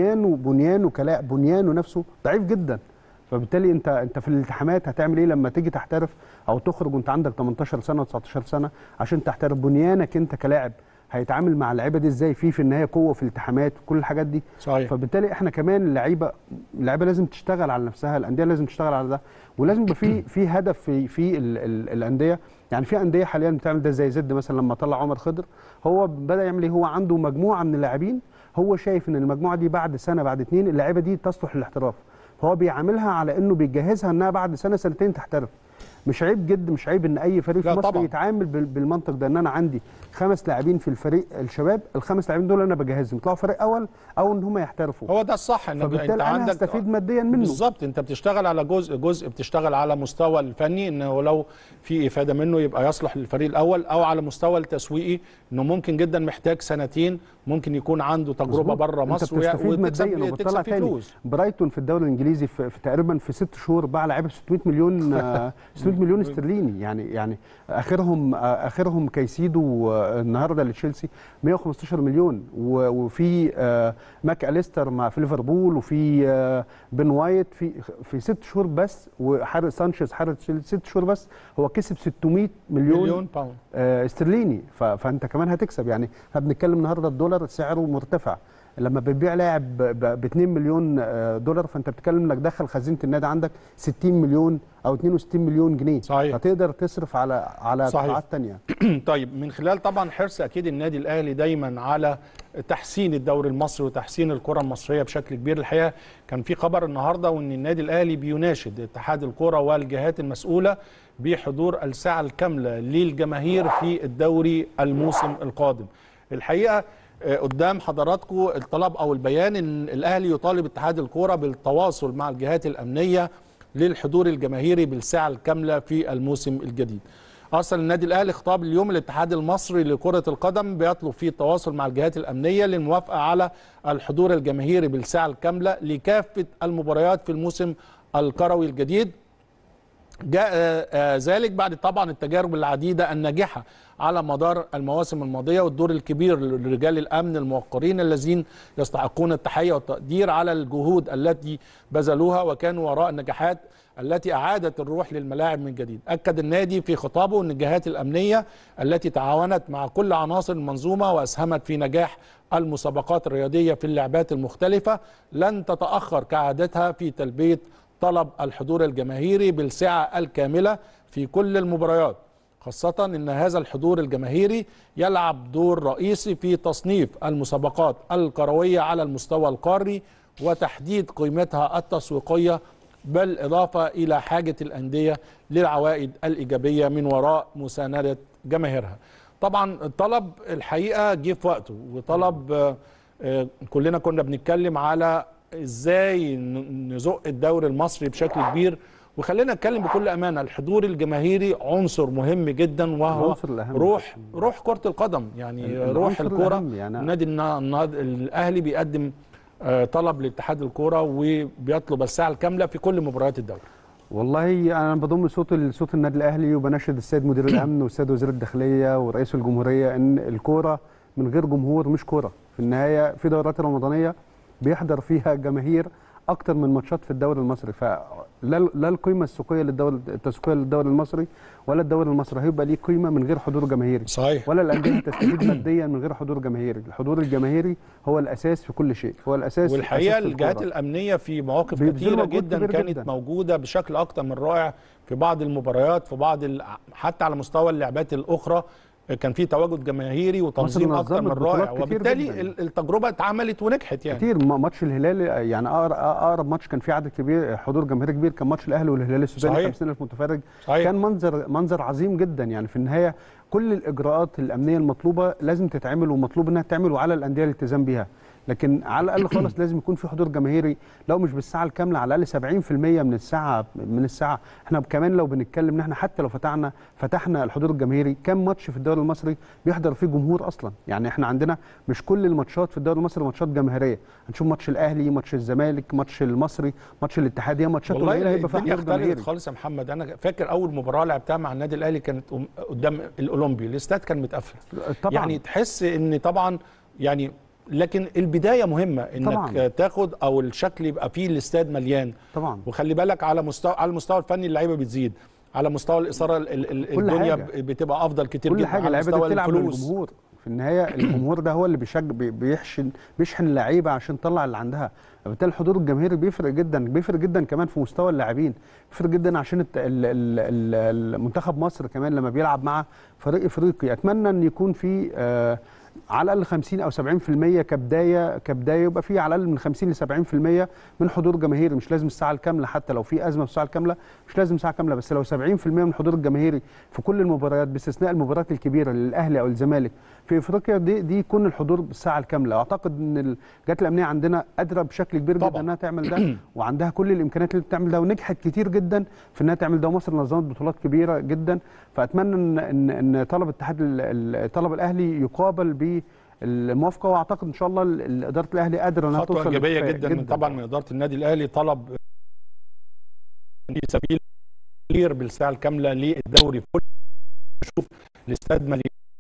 بنيانه كلاعب، بنيانه نفسه ضعيف جدا. فبالتالي انت في الالتحامات هتعمل ايه لما تيجي تحترف او تخرج وانت عندك 18 سنه و19 سنه عشان تحترف؟ بنيانك انت كلاعب هيتعامل مع اللعيبه دي ازاي؟ في النهايه قوه في الالتحامات، كل الحاجات دي. صحيح. فبالتالي احنا كمان اللعيبه لازم تشتغل على نفسها، الانديه لازم تشتغل على ده، ولازم يبقى في هدف في الانديه. يعني في انديه حاليا بتعمل ده زي زد مثلا، لما طلع عمر خضر هو بدا يعمل ايه؟ هو عنده مجموعه من اللاعبين، هو شايف ان المجموعه دي بعد سنه بعد اتنين اللعيبه دي تصلح للاحتراف، فهو بيعاملها على انه بيجهزها انها بعد سنه سنتين تحترف. مش عيب جد، مش عيب ان اي فريق في مصر طبعا يتعامل بالمنطق ده، ان انا عندي 5 لاعبين في الفريق الشباب، ال5 لاعبين دول انا بجهزهم يطلعوا فريق اول او ان هم يحترفوا. هو ده الصح، ان انت عندك هستفيد ماديا منه. بالظبط، انت بتشتغل على جزء بتشتغل على مستوى الفني، انه لو في افاده منه يبقى يصلح للفريق الاول، او على مستوى التسويقي انه ممكن جدا محتاج سنتين، ممكن يكون عنده تجربه بره مصر وتكسب فيه فلوس. برايتون في الدوري الانجليزي في تقريبا في 6 شهور باع لعيبه ب 600 مليون مليون استرليني. يعني اخرهم كايسيدو النهارده لتشيلسي 115 مليون، وفي ماك اليستر مع في ليفربول، وفي بن وايت في 6 شهور بس، وحارس سانشيز حارس تشيلسي 6 شهور بس هو كسب 600 مليون باوند استرليني. فانت كمان هتكسب. يعني احنا بنتكلم النهارده الدولار سعره مرتفع، لما بتبيع لاعب ب 2 مليون دولار فانت بتتكلم انك دخل خزينه النادي عندك 60 مليون او 62 مليون جنيه. صحيح. فتقدر تصرف على قطاعات ثانيه. طيب، من خلال طبعا حرص اكيد النادي الاهلي دايما على تحسين الدوري المصري وتحسين الكره المصريه بشكل كبير، الحقيقه كان في خبر النهارده وان النادي الاهلي بيناشد اتحاد الكره والجهات المسؤوله بحضور الساعه الكامله للجماهير في الدوري الموسم القادم. الحقيقه قدام حضراتكم الطلب او البيان ان الاهلي يطالب اتحاد الكوره بالتواصل مع الجهات الامنيه للحضور الجماهيري بالساعه الكامله في الموسم الجديد. ارسل النادي الاهلي خطاب اليوم للاتحاد المصري لكره القدم بيطلب فيه التواصل مع الجهات الامنيه للموافقه على الحضور الجماهيري بالساعه الكامله لكافه المباريات في الموسم الكروي الجديد. جاء ذلك بعد طبعا التجارب العديدة الناجحة على مدار المواسم الماضية والدور الكبير لرجال الأمن الموقرين الذين يستحقون التحية والتقدير على الجهود التي بذلوها وكانوا وراء النجاحات التي أعادت الروح للملاعب من جديد. أكد النادي في خطابه أن الجهات الأمنية التي تعاونت مع كل عناصر المنظومة وأسهمت في نجاح المسابقات الرياضية في اللعبات المختلفة لن تتأخر كعادتها في تلبية طلب الحضور الجماهيري بالسعة الكاملة في كل المباريات، خاصة أن هذا الحضور الجماهيري يلعب دور رئيسي في تصنيف المسابقات الكروية على المستوى القاري وتحديد قيمتها التسويقية، بالإضافة إلى حاجة الأندية للعوائد الإيجابية من وراء مساندة جماهيرها. طبعا الطلب الحقيقة جه في وقته، وطلب كلنا كنا بنتكلم على ازاي نزق الدوري المصري بشكل كبير. وخلينا نتكلم بكل امانه، الحضور الجماهيري عنصر مهم جدا وهو روح كره القدم، يعني روح الكره. يعني النادي الاهلي بيقدم طلب لاتحاد الكره وبيطلب الساعه الكامله في كل مباريات الدوري. والله انا بضم صوت النادي الاهلي وبناشد السيد مدير الامن والسيد وزير الداخليه ورئيس الجمهوريه ان الكوره من غير جمهور مش كوره. في النهايه في دورات رمضانيه بيحضر فيها جماهير اكتر من ماتشات في الدوري المصري، فلا القيمه التسويقيه للدوري المصري ولا الدوري المصري هيبقى ليه قيمه من غير حضور جماهيري. صحيح. ولا الانديه تستفيد ماديا من غير حضور جماهيري. الحضور الجماهيري هو الاساس في كل شيء، هو الاساس. والحقيقه الجهات الامنيه في مواقف كثيره جدا كانت موجوده بشكل اكتر من رائع في بعض المباريات، في بعض حتى على مستوى اللعبات الاخرى كان في تواجد جماهيري وتنظيم اكتر من رائع، وبالتالي التجربه اتعملت ونجحت. يعني كتير. ماتش الهلال يعني اقرب ماتش كان فيه عدد كبير، حضور جماهيري كبير، كان ماتش الاهلي والهلال السوداني 50,000 متفرج. صحيح. كان منظر عظيم جدا. يعني في النهايه كل الاجراءات الامنيه المطلوبه لازم تتعمل ومطلوب انها تتعمل وعلى الانديه الالتزام بيها، لكن على الاقل خالص لازم يكون في حضور جماهيري، لو مش بالساعه الكامله على الاقل 70% من الساعه. احنا كمان لو بنتكلم ان احنا حتى لو فتحنا الحضور الجماهيري، كم ماتش في الدوري المصري بيحضر فيه جمهور اصلا؟ يعني احنا عندنا مش كل الماتشات في الدوري المصري ماتشات جماهيريه. هنشوف ماتش الاهلي، ماتش الزمالك، ماتش المصري، ماتش الاتحاد، هي ماتشات قليله هيبقى فيها حضور جماهيري خالص. يا محمد انا فاكر اول مباراه لعبتها مع النادي الاهلي كانت قدام الاولمبي، الاستاد كان متقفل طبعا. يعني تحس ان طبعا يعني، لكن البدايه مهمه انك طبعاً تاخد او الشكل يبقى فيه الاستاد مليان طبعا. وخلي بالك على المستوى الفني اللعيبه بتزيد، على مستوى الاثاره الدنيا بتبقى افضل كتير جدا، على مستوى الفلوس. في النهايه الجمهور ده هو اللي بيشحن اللعيبه عشان تطلع اللي عندها. فبالتالي الحضور الجماهيري بيفرق جدا كمان في مستوى اللاعبين، بيفرق جدا عشان المنتخب مصر كمان لما بيلعب مع فريق افريقي. اتمنى ان يكون في على الاقل 50 او 70% كبدايه يبقى في على الاقل من 50 ل 70% من حضور جماهيري. مش لازم الساعه الكامله، حتى لو في ازمه في الساعه الكامله مش لازم ساعه كامله، بس لو 70% من الحضور الجماهيري في كل المباريات باستثناء المباريات الكبيره للاهلي او الزمالك في افريقيا، دي يكون الحضور بالساعه الكامله. اعتقد ان الجهات الامنيه عندنا قادره بشكل كبير جدا انها تعمل ده، وعندها كل الامكانيات اللي بتعمل ده، ونجحت كتير جدا في انها تعمل ده، ومصر نظمت بطولات كبيره جدا. فاتمنى ان طلب الاهلي يقابل بالموافقه، واعتقد ان شاء الله اداره الاهلي قادره انها توصل خطوه ايجابيه جدا طبعا من اداره النادي الاهلي، طلب في سبيل تغيير بالساعه الكامله للدوري كله. نشوف الاستاد مليان،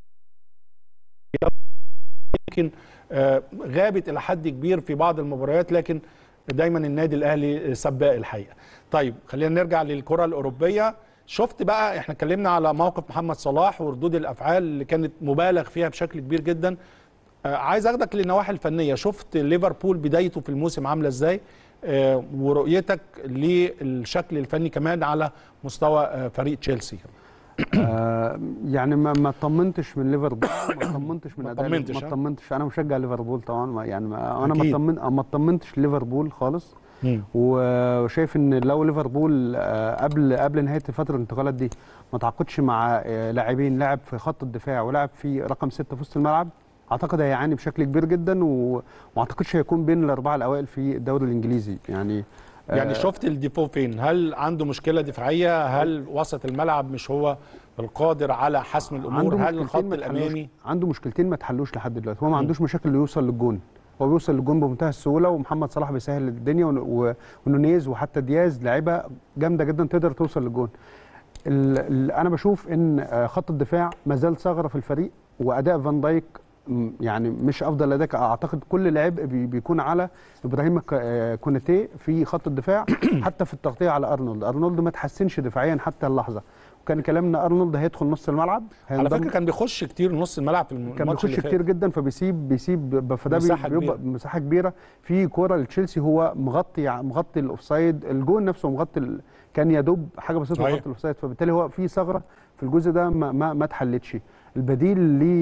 يمكن غابت الى حد كبير في بعض المباريات، لكن دايما النادي الاهلي سباق الحقيقه. طيب خلينا نرجع للكره الاوروبيه. شفت بقى، احنا اتكلمنا على موقف محمد صلاح وردود الافعال اللي كانت مبالغ فيها بشكل كبير جدا. عايز اخدك للنواحي الفنيه. شفت ليفربول بدايته في الموسم عامله ازاي، ورؤيتك للشكل الفني كمان على مستوى فريق تشيلسي؟ يعني ما اطمنتش من ليفربول، ما اطمنتش من اداء، ما اطمنتش. انا مشجع ليفربول طبعا، يعني انا ما اطمنتش ليفربول خالص. وشايف ان لو ليفربول قبل نهايه فتره الانتقالات دي ما تعاقدش مع لاعبين، لاعب في خط الدفاع ولاعب في رقم 6 في وسط الملعب، اعتقد هيعاني بشكل كبير جدا، وما اعتقدش هيكون بين الاربعه الاوائل في الدوري الانجليزي. يعني شفت الديفو فين؟ هل عنده مشكله دفاعيه؟ هل وسط الملعب مش هو القادر على حسم الامور؟ هل الخط الامامي عنده مشكلتين ما اتحلوش لحد دلوقتي؟ هو ما عندوش مشاكل اللي يوصل للجون، هو بيوصل للجون بمنتهى السهوله، ومحمد صلاح بيسهل الدنيا، ونونيز وحتى دياز لعيبه جامده جدا تقدر توصل للجون. انا بشوف ان خط الدفاع ما زال ثغره في الفريق، واداء فان دايك يعني مش افضل اداء. اعتقد كل لعيب بيكون على ابراهيم كوناتي في خط الدفاع، حتى في التغطيه على ارنولد ما تحسنش دفاعيا حتى اللحظه. وكان كلامنا ارنولد هيدخل نص الملعب، على فكره كان بيخش كتير نص الملعب في الماتش، كان بيخش كتير جدا، فبيسيب فده بيبقى مساحه كبيره. في كوره لتشيلسي هو مغطي الاوفسايد، الجون نفسه مغطي كان يا دوب حاجه بسيطه مغطي الاوفسايد، فبالتالي هو في ثغره في الجزء ده ما اتحلتش. البديل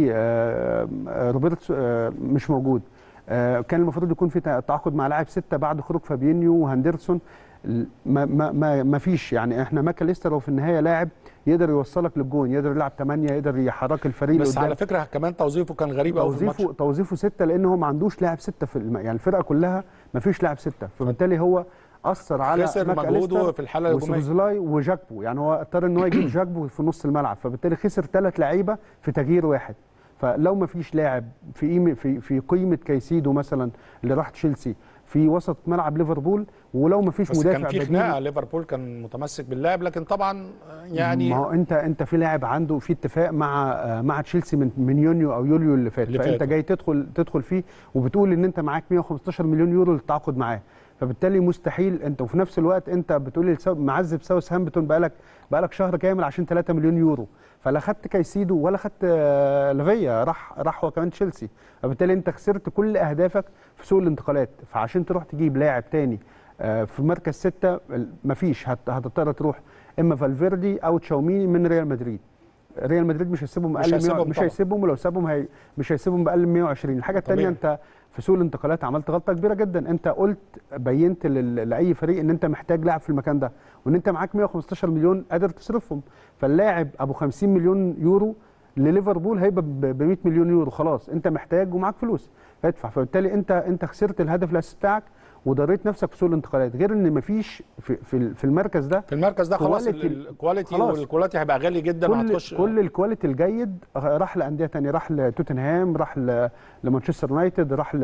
روبرت مش موجود. كان المفروض يكون في تعاقد مع لاعب 6 بعد خروج فابينيو وهاندرسون، ما فيش. يعني احنا ماكاليستر هو في النهايه لاعب يقدر يوصلك للجون، يقدر يلعب 8، يقدر يحرك الفريق بس على فكره كمان توظيفه كان غريب قوي في الماتش. توظيفه 6 لان هو ما عندوش لاعب 6 يعني الفرقه كلها ما فيش لاعب 6، فبالتالي هو اثر على خسر مجهوده في الحاله الهجوميه وسوبوزلاي وجاكبو. يعني هو اضطر ان هو يجيب جاكبو في نص الملعب، فبالتالي خسر 3 لعيبه في تغيير واحد. فلو ما فيش لاعب في قيمه كايسيدو مثلا اللي راح تشيلسي في وسط ملعب ليفربول، ولو ما فيش مدافع كان في خناقه، ليفربول كان متمسك باللاعب، لكن طبعا يعني ما هو انت في لاعب عنده في اتفاق مع تشيلسي من يونيو او يوليو اللي فات، فانت جاي تدخل فيه وبتقول ان انت معاك 115 مليون يورو للتعاقد معاه، فبالتالي مستحيل انت. وفي نفس الوقت انت بتقول لي معذب ساوثهامبتون بقالك شهر كامل عشان 3 مليون يورو، فلا خدت كايسيدو ولا خدت لافيا، راح هو كمان تشيلسي، فبالتالي انت خسرت كل اهدافك في سوق الانتقالات. فعشان تروح تجيب لاعب تاني في مركز 6 مفيش، هتضطر تروح اما فالفيردي او تشاوميني من ريال مدريد. ريال مدريد مش هيسيبهم اقل، مش هيسيبهم، ولو سابهم مش هيسيبهم باقل من 120. الحاجه الثانيه انت في سوق الانتقالات عملت غلطه كبيره جدا، انت بينت لاي فريق ان انت محتاج لاعب في المكان ده، وان انت معاك 115 مليون قادر تصرفهم، فاللاعب ابو 50 مليون يورو لليفربول هيبقى ب 100 مليون يورو، خلاص انت محتاج ومعاك فلوس فادفع. فبالتالي انت خسرت الهدف الاساسي بتاعك وضريت نفسك في سوق الانتقالات، غير ان مفيش في المركز ده خلاص الكواليتي، والكواليتي هيبقى غالي جدا، وهتخش كل الكواليتي الجيد راح لانديه ثانيه، راح لتوتنهام، راح لمانشستر يونايتد، راح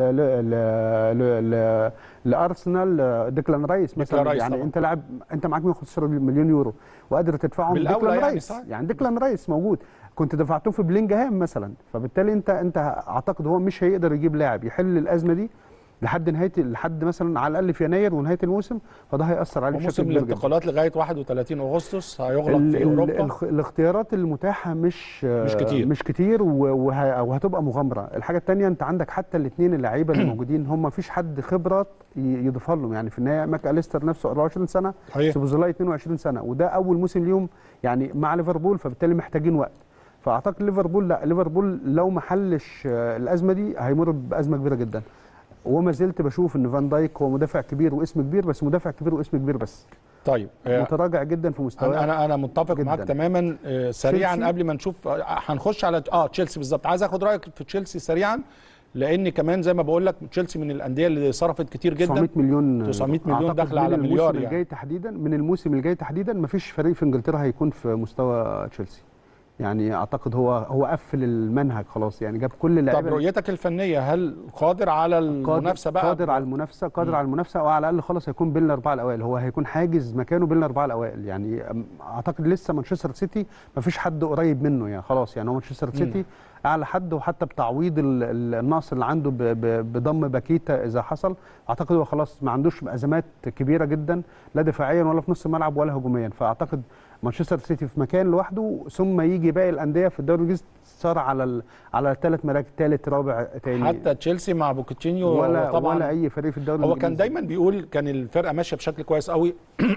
لارسنال. ديكلان رايس مثلا، يعني طبعا. انت معاك 115 مليون يورو وقادر تدفعهم ديكلان رايس، يعني ديكلان رايس موجود، كنت دفعتهم في بلينجهام مثلا، فبالتالي انت اعتقد هو مش هيقدر يجيب لاعب يحل الازمه دي لحد مثلا على الاقل في يناير ونهايه الموسم، فده هياثر عليه بشكل كبير جدا. موسم الانتقالات لغايه 31 اغسطس هيغلق في اوروبا. الاختيارات المتاحه مش كتير وهتبقى مغامره. الحاجه الثانيه انت عندك حتى الاثنين اللعيبه اللي موجودين هم ما فيش حد خبرات يضيفها لهم، يعني في النهايه ماكاليستر نفسه 24 سنه، سوبوزلاي 22 سنه، وده اول موسم ليهم يعني مع ليفربول، فبالتالي محتاجين وقت. فاعتقد ليفربول لو ما حلش الازمه دي هيمر بازمه كبيره جدا. وما زلت بشوف ان فان دايك هو مدافع كبير واسم كبير، بس مدافع كبير واسم كبير بس. طيب متراجع جدا في مستواه. انا متفق معاك تماما. سريعا قبل ما نشوف هنخش على تشيلسي بالظبط، عايز اخد رايك في تشيلسي سريعا، لان كمان زي ما بقول لك تشيلسي من الانديه اللي صرفت كتير جدا، 900 مليون داخله على مليار يعني. من الموسم الجاي تحديدا مفيش فريق في انجلترا هيكون في مستوى تشيلسي. يعني اعتقد هو قفل المنهج خلاص، يعني جاب كل اللعيبه. طب رؤيتك الفنيه، هل قادر على المنافسه بقى؟ قادر على المنافسه، على المنافسه، او على الاقل خلاص هيكون بين الاربعه الاوائل، هو هيكون حاجز مكانه بين الاربعه الاوائل. يعني اعتقد لسه مانشستر سيتي ما فيش حد قريب منه، يعني خلاص يعني هو مانشستر سيتي اعلى حد، وحتى بتعويض النقص اللي عنده بضم باكيتا اذا حصل، اعتقد هو خلاص ما عندوش ازمات كبيره جدا لا دفاعيا ولا في نص الملعب ولا هجوميا. فاعتقد مانشستر سيتي في مكان لوحده، ثم يجي باقي الانديه في الدوري الانجليزي صار على الثلاث مراكز، ثالث رابع تاني. حتى تشيلسي مع بوكيتشينيو ولا اي فريق في الدوري الانجليزي. هو كان دايما بيقول كان الفرقه ماشيه بشكل كويس قوي.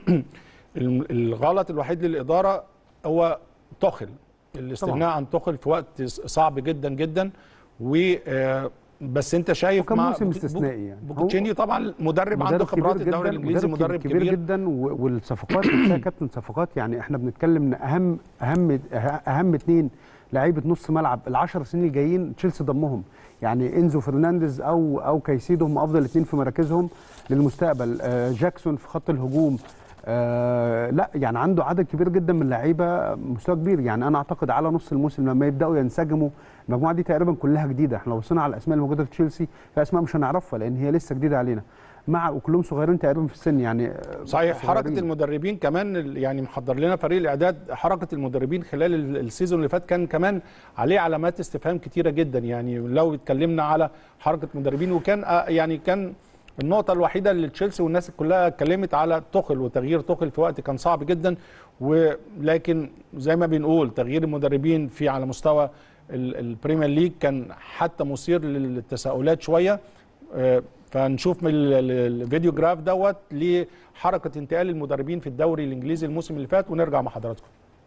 الغلط الوحيد للاداره هو توخل، الاستغناء عن توخل في وقت صعب جدا جدا. و بس انت شايف مع موسم استثنائي يعني. بوكيتشينيو طبعا مدرب عنده خبرات الدوري الانجليزي، مدرب كبير جدا. والصفقات نفسها كابتن صفقات، يعني احنا بنتكلم ان اهم اثنين لعيبه نص ملعب ال10 سنين الجايين تشيلسي ضمهم، يعني انزو فرنانديز او كايسيدو هم افضل اثنين في مراكزهم للمستقبل. جاكسون في خط الهجوم. لا يعني عنده عدد كبير جدا من اللعيبه مستوى كبير. يعني انا اعتقد على نص الموسم لما يبداوا ينسجموا، المجموعه دي تقريبا كلها جديده. احنا لو بصينا على الاسماء الموجوده في تشيلسي، في اسماء مش هنعرفها لان هي لسه جديده علينا، وكلهم صغيرين تقريبا في السن يعني. صحيح. حركه المدربين كمان، يعني محضر لنا فريق الاعداد حركه المدربين خلال السيزون اللي فات كان كمان عليه علامات استفهام كتيره جدا. يعني لو اتكلمنا على حركه مدربين، وكان يعني كان النقطة الوحيدة اللي تشيلسي والناس كلها اتكلمت على توخل وتغيير توخل في وقت كان صعب جدا. ولكن زي ما بنقول تغيير المدربين في على مستوى البريمير ليج كان حتى مثير للتساؤلات شوية. فنشوف من الفيديو جراف دوت لحركة انتقال المدربين في الدوري الانجليزي الموسم اللي فات، ونرجع مع حضراتكم.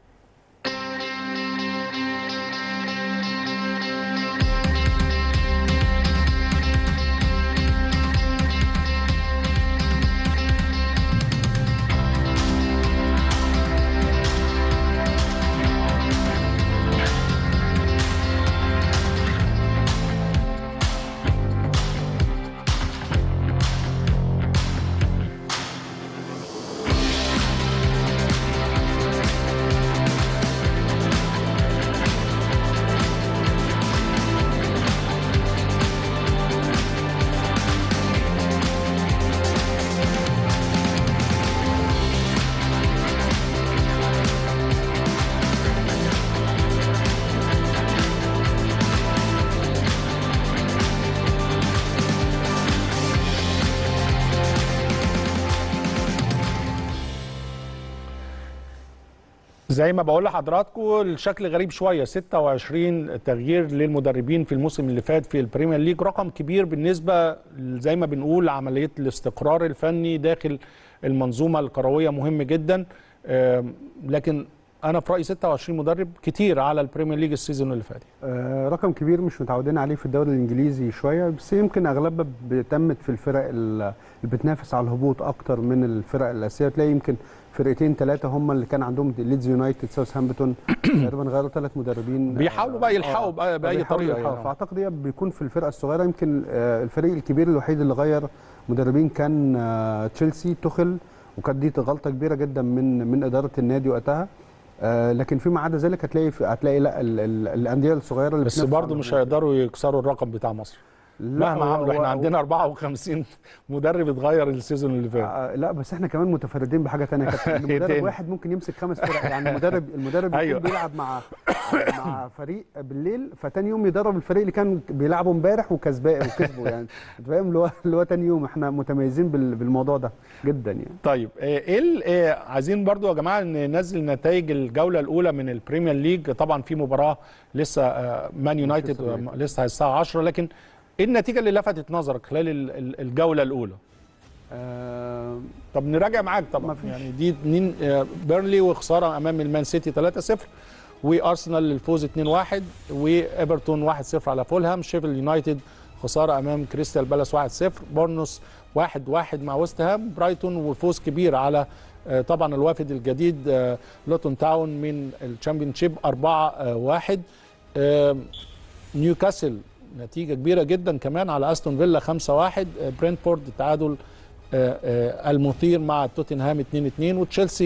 زي ما بقول لحضراتكم الشكل غريب شويه، 26 تغيير للمدربين في الموسم اللي فات في البريمير ليج، رقم كبير بالنسبه زي ما بنقول عمليه الاستقرار الفني داخل المنظومه الكرويه مهم جدا. لكن انا في رايي 26 مدرب كتير على البريمير ليج السيزون اللي فات. رقم كبير مش متعودين عليه في الدوري الانجليزي شويه، بس يمكن اغلبها بتمت في الفرق اللي بتنافس على الهبوط اكتر من الفرق الاساسيه. تلاقي يمكن فرقتين ثلاثه هم اللي كان عندهم ليدز يونايتد، ساوثهامبتون تقريبا غيروا 3 مدربين بيحاولوا بقى يلحقوا باي طريقه يعني. فاعتقد ده بيكون في الفرقه الصغيره. يمكن الفريق الكبير الوحيد اللي غير مدربين كان تشيلسي، توخل، وكانت دي غلطه كبيره جدا من اداره النادي وقتها. لكن فيما عدا ذلك هتلاقي لا الانديه الصغيره اللي بس برضه مش هيقدروا يكسروا الرقم بتاع مصر مهما عملوا. احنا عندنا 54 مدرب اتغير السيزون اللي فات. لا بس احنا كمان متفردين بحاجه ثانيه، مدرب واحد ممكن يمسك 5 فرق. يعني المدرب أيوة. يكون بيلعب مع فريق بالليل، فتاني يوم يدرب الفريق اللي كان بيلعبه امبارح وكسبه. يعني انت فاهم اللي هو تاني يوم. احنا متميزين بالموضوع ده جدا يعني. طيب عايزين برضو يا جماعه ننزل نتائج الجوله الاولى من البريمير ليج. طبعا في مباراه لسه مان يونايتد لسه الساعه 10، لكن ايه النتيجه اللي لفتت نظرك خلال الجوله الاولى؟ طب نراجع معاك طبعا. يعني دي 2 بيرلي وخساره امام المان سيتي 3-0، وارسنال الفوز 2-1، وايفرتون 1-0 على فولهام، شيفيلد يونايتد خساره امام كريستال بالاس 1-0، بورنوس 1-1 مع ويست هام، برايتون وفوز كبير على طبعا الوافد الجديد لوتون تاون من الشامبيونشيب 4-1، نيوكاسل نتيجة كبيرة جدا كمان على أستون فيلا 5-1، برينتفورد تعادل المثير مع توتنهام 2-2، وتشيلسي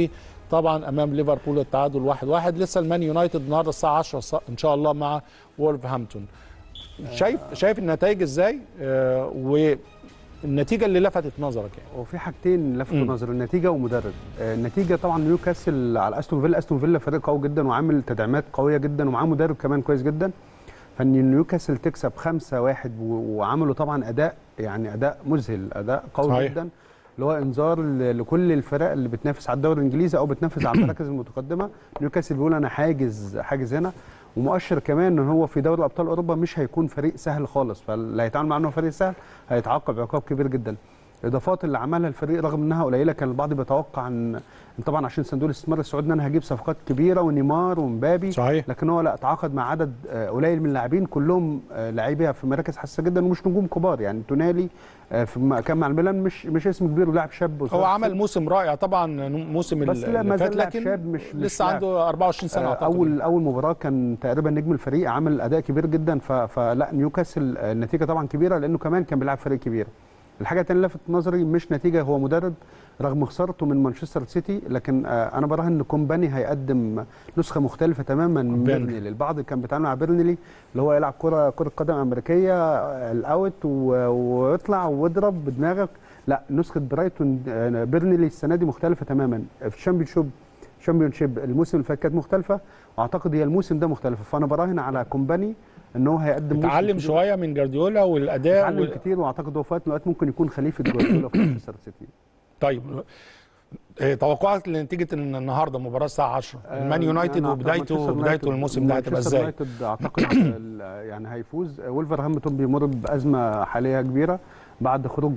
طبعا امام ليفربول التعادل 1-1. لسه المان يونايتد النهارده الساعه 10 ان شاء الله مع وولفرهامبتون. شايف النتائج ازاي؟ والنتيجه اللي لفتت نظرك يعني؟ وفي حاجتين لفتوا نظري، النتيجه ومدرب. النتيجه طبعا نيوكاسل على استون فيلا فريق قوي جدا وعامل تدعيمات قويه جدا ومعاه مدرب كمان كويس جدا. فان نيوكاسل تكسب 5-1 وعملوا طبعا اداء مذهل، اداء قوي صحيح. جدا، اللي هو انذار لكل الفرق اللي بتنافس على الدوري الانجليزي او بتنافس على المراكز المتقدمه. نيوكاسل بيقول انا حاجز هنا، ومؤشر كمان ان هو في دوري ابطال اوروبا مش هيكون فريق سهل خالص، فاللي هيتعامل مع انه فريق سهل هيتعاقب عقاب كبير جدا. الاضافات اللي عملها الفريق رغم انها قليله، كان البعض بيتوقع ان طبعا عشان صندوق الاستثمار السعودي ان انا هجيب صفقات كبيره ونيمار ومبابي، صحيح. لكن هو لا، تعاقد مع عدد قليل من اللاعبين كلهم لاعبيه في مراكز حساسه جدا ومش نجوم كبار. يعني تونالي كان مع الميلان مش اسم كبير ولاعب شاب، هو عمل موسم رائع طبعا موسم بس لا اللي ما فات، زال لكن شاب مش لسه عنده 24 سنه اعتقد. اول مباراه كان تقريبا نجم الفريق، عمل اداء كبير جدا. فلا نيوكاسل النتيجه طبعا كبيره لانه كمان كان بيلعب فريق كبير. الحاجه الثانيه اللي لفت نظري مش نتيجه، هو مدرب. رغم خسارته من مانشستر سيتي، لكن انا براهن ان كومباني هيقدم نسخه مختلفه تماما من بيرنلي. البعض كان بيتعامل مع بيرنلي اللي هو يلعب كره قدم امريكيه الاوت ويطلع واضرب بدماغك. لا، نسخه برايتون بيرنلي السنه دي مختلفه تماما. في الشامبيونشيب الموسم اللي فات كانت مختلفه، واعتقد هي الموسم ده مختلفه. فانا براهن على كومباني ان هو هيقدم اتعلم شويه من جوارديولا والاداء اتعلم كتير، واعتقد هو في وقت من الاوقات ممكن يكون خليفه جوارديولا في مانشستر سيتي. طيب توقعات لنتيجه النهارده مباراه الساعه 10 المان يونايتد وبدايته الموسم ده هتبقى ازاي؟ يونايتد اعتقد يعني هيفوز. وولفرهامبتون بيمر بازمه حاليه كبيره بعد خروج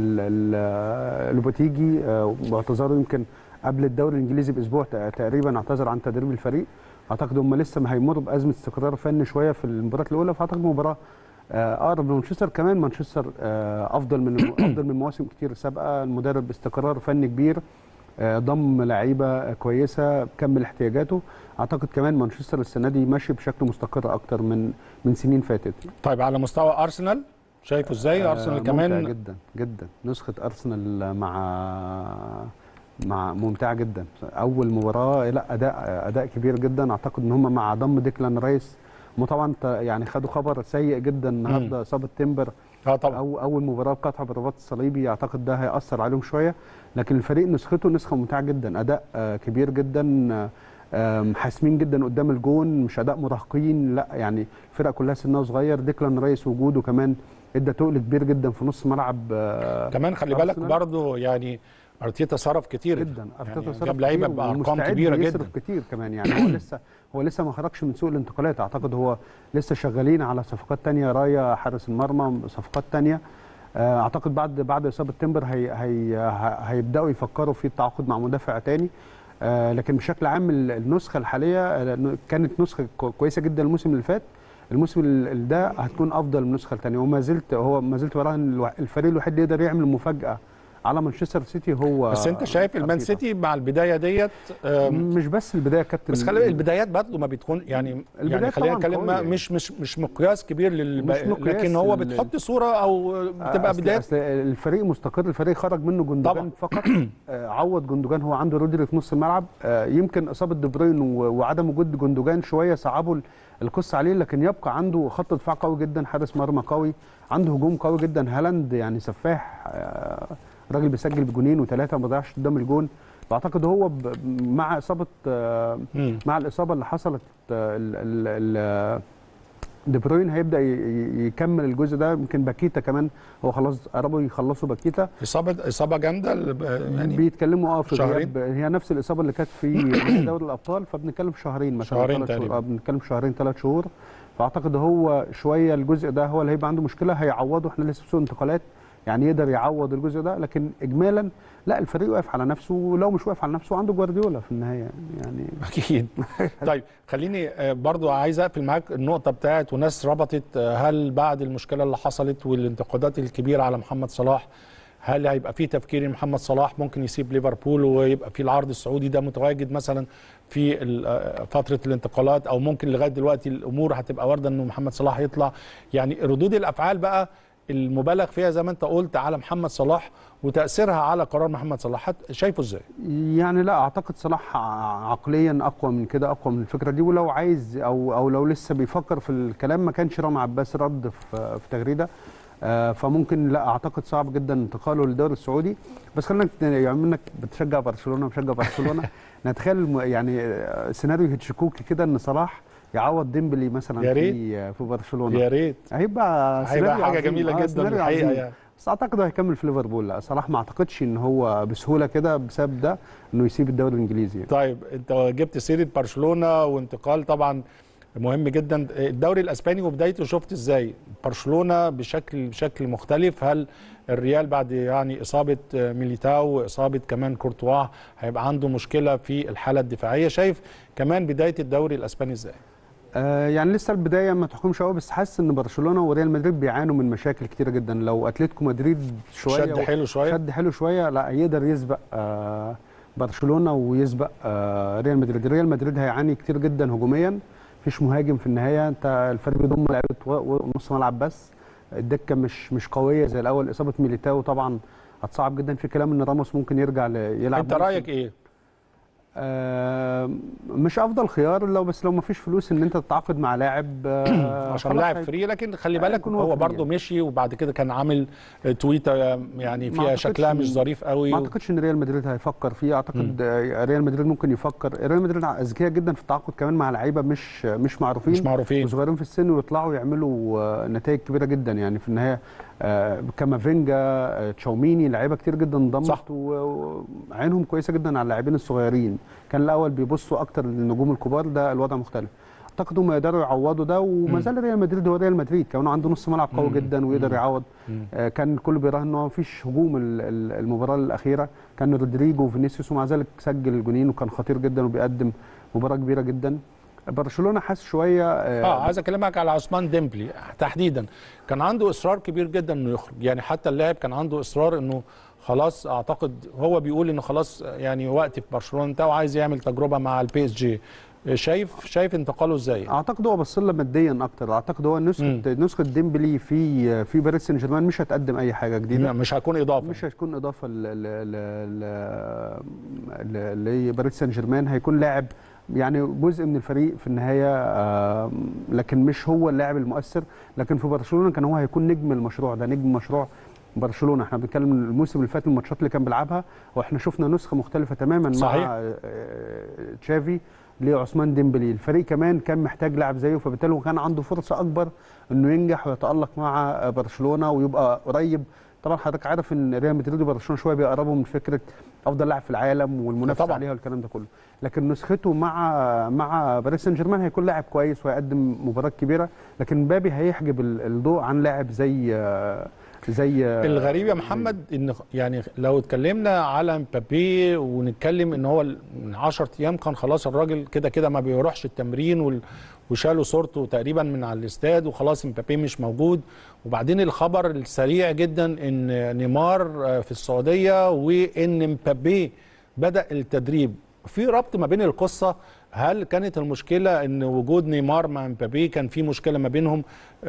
لوبوتيجي واعتذاره يمكن قبل الدوري الانجليزي باسبوع تقريبا، اعتذر عن تدريب الفريق. اعتقد هم لسه ما هيمروا بازمه استقرار فني شويه في المباراه الاولى، فاعتقد مباراه اقرب لمانشستر. كمان مانشستر افضل من مواسم كتير سابقه. المدرب استقرار فني كبير، ضم لعيبه كويسه، كمل احتياجاته. اعتقد كمان مانشستر السنه دي ماشي بشكل مستقر اكتر من سنين فاتت. طيب على مستوى ارسنال شايفه ازاي؟ ارسنال كمان جدا جدا. نسخه ارسنال مع ممتعه جدا. اول مباراه لا اداء كبير جدا. اعتقد ان هم مع ضم ديكلان رايس، هم طبعا يعني خدوا خبر سيء جدا النهارده اصابه تيمبر طبعا. اول مباراه بقطع بالرباط الصليبي، اعتقد ده هياثر عليهم شويه. لكن الفريق نسخته نسخه ممتعه جدا، اداء كبير جدا، حاسمين جدا قدام الجون، مش اداء مراهقين، لا يعني الفرقه كلها سنها صغير. ديكلان رايس وجوده كمان ادى تقل كبير جدا في نص ملعب. كمان خلي بالك برضه يعني ارتيتا صرف كتير جدا، ارتيتا يعني صرف جاب لعيبه بارقام كبيره جدا، يصرف كتير كمان. يعني هو لسه ما خرجش من سوق الانتقالات. اعتقد هو لسه شغالين على صفقات ثانيه، رايا حارس المرمى، صفقات ثانيه. اعتقد بعد اصابه تيمبر هيبداوا يفكروا في التعاقد مع مدافع ثاني. لكن بشكل عام النسخه الحاليه كانت نسخه كويسه جدا. الموسم اللي فات، الموسم ده هتكون افضل من النسخه الثانيه. وما زلت براهن الفريق الوحيد اللي يقدر يعمل مفاجاه على مانشستر سيتي هو. بس انت شايف المان سيتي مع البدايه ديت مش بس البدايه كابتن، بس خلي البدايات برضه ما بتكون يعني خلينا نتكلم مش مقياس كبير لكن هو بتحط صوره او بتبقى بدايات. اصل الفريق مستقر، الفريق خرج منه جندوجان فقط. عوض جندوجان، هو عنده رودري في نص الملعب. يمكن اصابه دي بروين وعدم وجود جندوجان شويه صعبوا القصه عليه، لكن يبقى عنده خط دفاع قوي جدا، حارس مرمى قوي، عنده هجوم قوي جدا. هالاند يعني سفاح، راجل بيسجل بجونين وثلاثه ما ضيعش قدام الجون. فاعتقد هو مع الاصابه اللي حصلت دي بروين هيبدا يكمل الجزء ده. يمكن باكيتا كمان هو خلاص قربوا يخلصوا باكيتا. اصابه جامده يعني بيتكلموا في شهرين. هي نفس الاصابه اللي كانت في دوري الابطال، فبنتكلم في شهرين مثلا، شهرين تقريبا. بنتكلم في شهرين 3 شهور. فاعتقد هو شويه الجزء ده هو اللي هيبقى عنده مشكله، هيعوضه. احنا لسه في سوق انتقالات، يعني يقدر يعوض الجزء ده. لكن اجمالا لا، الفريق واقف على نفسه، ولو مش واقف على نفسه عنده جوارديولا في النهايه يعني. اكيد. طيب خليني برضو عايز اقفل معاك النقطه بتاعت وناس ربطت، هل بعد المشكله اللي حصلت والانتقادات الكبيره على محمد صلاح، هل هيبقى في تفكير ان محمد صلاح ممكن يسيب ليفربول ويبقى في العرض السعودي ده متواجد مثلا في فتره الانتقالات، او ممكن لغايه دلوقتي الامور هتبقى وارده انه محمد صلاح يطلع؟ يعني ردود الافعال بقى المبالغ فيها زي ما انت قلت على محمد صلاح وتاثيرها على قرار محمد صلاح، شايفه ازاي؟ يعني لا اعتقد صلاح عقليا اقوى من كده، اقوى من الفكره دي، ولو عايز او لو لسه بيفكر في الكلام ما كانش رامي عباس رد في تغريده. فممكن لا اعتقد صعب جدا انتقاله للدوري السعودي. بس خلينا يعني منك بتشجع برشلونه نتخيل يعني سيناريو هيتشكوكي كده ان صلاح يعوض ديمبلي مثلا في برشلونه. يا ريت، هيبقى حاجه عظيم. جميله جدا الحقيقه يعني. بس اعتقد هو هيكمل في ليفربول. لا صلاح ما اعتقدش ان هو بسهوله كده بسبب ده انه يسيب الدوري الانجليزي يعني. طيب انت جبت سيره برشلونه وانتقال طبعا مهم جدا. الدوري الاسباني وبدايته شفت ازاي؟ برشلونه بشكل مختلف. هل الريال بعد يعني اصابه ميليتاو واصابه كمان كورتوا هيبقى عنده مشكله في الحاله الدفاعيه؟ شايف كمان بدايه الدوري الاسباني ازاي؟ يعني لسه البدايه ما تحكمش قوي، بس حاسس ان برشلونه وريال مدريد بيعانوا من مشاكل كتيره جدا. لو اتلتيكو مدريد شد حلو شويه لا يقدر يسبق برشلونه ويسبق ريال مدريد. ريال مدريد هيعاني كتير جدا هجوميا، مفيش مهاجم في النهايه، انت الفريق بيضم لعيبه نص ملعب بس، الدكه مش قويه زي الاول. اصابه ميليتاو طبعا هتصعب جدا، في كلام ان راموس ممكن يرجع يلعب. انت رايك ايه؟ مش افضل خيار بس لو ما فيش فلوس ان انت تتعاقد مع لاعب عشان لاعب فري. لكن خلي بالك هو برضه مشي وبعد كده كان عامل تويته يعني فيها شكلها مش ظريف قوي. ما اعتقدش ان ريال مدريد هيفكر فيه. اعتقد ريال مدريد ممكن يفكر. ريال مدريد اذكياء جدا في التعاقد كمان مع لعيبه مش معروفين وصغيرين في السن، ويطلعوا يعملوا نتائج كبيره جدا يعني في النهايه. كامافينجا، تشاوميني، لعيبه كتير جدا انضمت وعينهم كويسه جدا على اللاعبين الصغيرين. كان الاول بيبصوا اكتر للنجوم الكبار، ده الوضع مختلف. اعتقد هم يقدروا يعوضوا ده، وما زال ريال مدريد هو ريال مدريد، كمان عنده نص ملعب قوي جدا ويقدر يعوض. كان الكل بيراهن ان هو ما فيش هجوم المباراه الاخيره، كان رودريجو وفينيسيوس، ومع ذلك سجل الجونين وكان خطير جدا وبيقدم مباراه كبيره جدا. برشلونه حاسس شويه عايز اكلمك على عثمان ديمبلي تحديدا. كان عنده اصرار كبير جدا انه يخرج، يعني حتى اللاعب كان عنده اصرار انه خلاص، اعتقد هو بيقول انه خلاص يعني وقت في برشلونه ده وعايز يعمل تجربه مع البي اس جي. شايف انتقاله ازاي؟ اعتقد هو بص لها ماديا اكتر. اعتقد هو نسخه ديمبلي في باريس سان جيرمان مش هتقدم اي حاجه جديده، مش هتكون اضافه لباريس سان جيرمان. هيكون لاعب يعني جزء من الفريق في النهايه، لكن مش هو اللاعب المؤثر. لكن في برشلونه كان هو هيكون نجم المشروع ده، نجم مشروع برشلونه. احنا بنتكلم الموسم اللي فات الماتشات اللي كان بيلعبها، واحنا شفنا نسخه مختلفه تماما صحيح. مع تشافي لعثمان ديمبلي. الفريق كمان كان محتاج لاعب زيه، فبالتالي كان عنده فرصه اكبر انه ينجح ويتالق مع برشلونه ويبقى قريب. طبعا حضرتك عارف ان ريال مدريد وبرشلونه شويه بيقربوا من فكره افضل لاعب في العالم والمنافسه عليها والكلام ده كله. لكن نسخته مع باريس سان جيرمان هيكون لاعب كويس وهيقدم مباراه كبيره، لكن مبابي هيحجب الضوء عن لاعب زي الغريب يا محمد ان يعني لو اتكلمنا على مبابي ونتكلم ان هو من 10 ايام كان خلاص الراجل كده ما بيروحش التمرين وشالوا صورته تقريبا من على الاستاد وخلاص مبابي مش موجود. وبعدين الخبر السريع جدا ان نيمار في السعوديه وان مبابي بدأ التدريب. في ربط ما بين القصه. هل كانت المشكله ان وجود نيمار مع مبابي كان في مشكله ما بينهم؟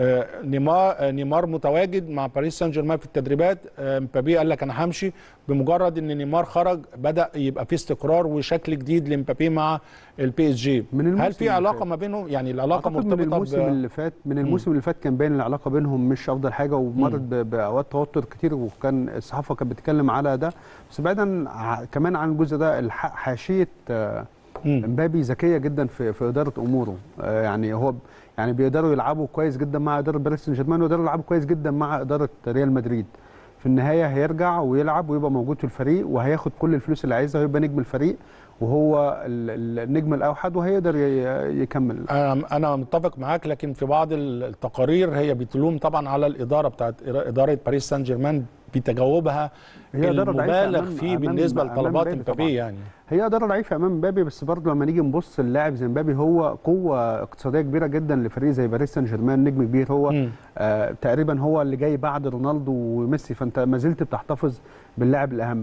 نيمار متواجد مع باريس سان جيرمان في التدريبات، مبابي قال لك انا همشي. بمجرد ان نيمار خرج بدا يبقى في استقرار وشكل جديد لمبابي مع البي اس جي. هل في علاقه ما بينهم؟ يعني العلاقه مرتبطه من الموسم اللي فات كان باين العلاقه بينهم مش افضل حاجه، ومرت باوقات توتر كتير، وكان الصحافه كانت بتتكلم على ده. بس بعيدا كمان عن الجزء ده، حاشيه مبابي ذكيه جدا في اداره اموره. يعني هو يعني بيقدروا يلعبوا كويس جدا مع اداره باريس سان جيرمان، ويقدروا يلعبوا كويس جدا مع اداره ريال مدريد. في النهايه هيرجع ويلعب ويبقى موجود في الفريق، وهياخد كل الفلوس اللي عايزها ويبقى نجم الفريق، وهو النجم الاوحد، وهيقدر يكمل. انا متفق معاك، لكن في بعض التقارير هي بتلوم طبعا على الاداره بتاعت اداره باريس سان جيرمان بتجاوبها المبالغ فيه بالنسبه لطلبات مبابي. يعني هي اداره ضعيفه امام مبابي، بس برضه لما نيجي نبص اللاعب زي مبابي هو قوه اقتصاديه كبيره جدا لفريق زي باريس سان جيرمان، نجم كبير. هو تقريبا هو اللي جاي بعد رونالدو وميسي، فانت ما زلت بتحتفظ باللاعب الاهم.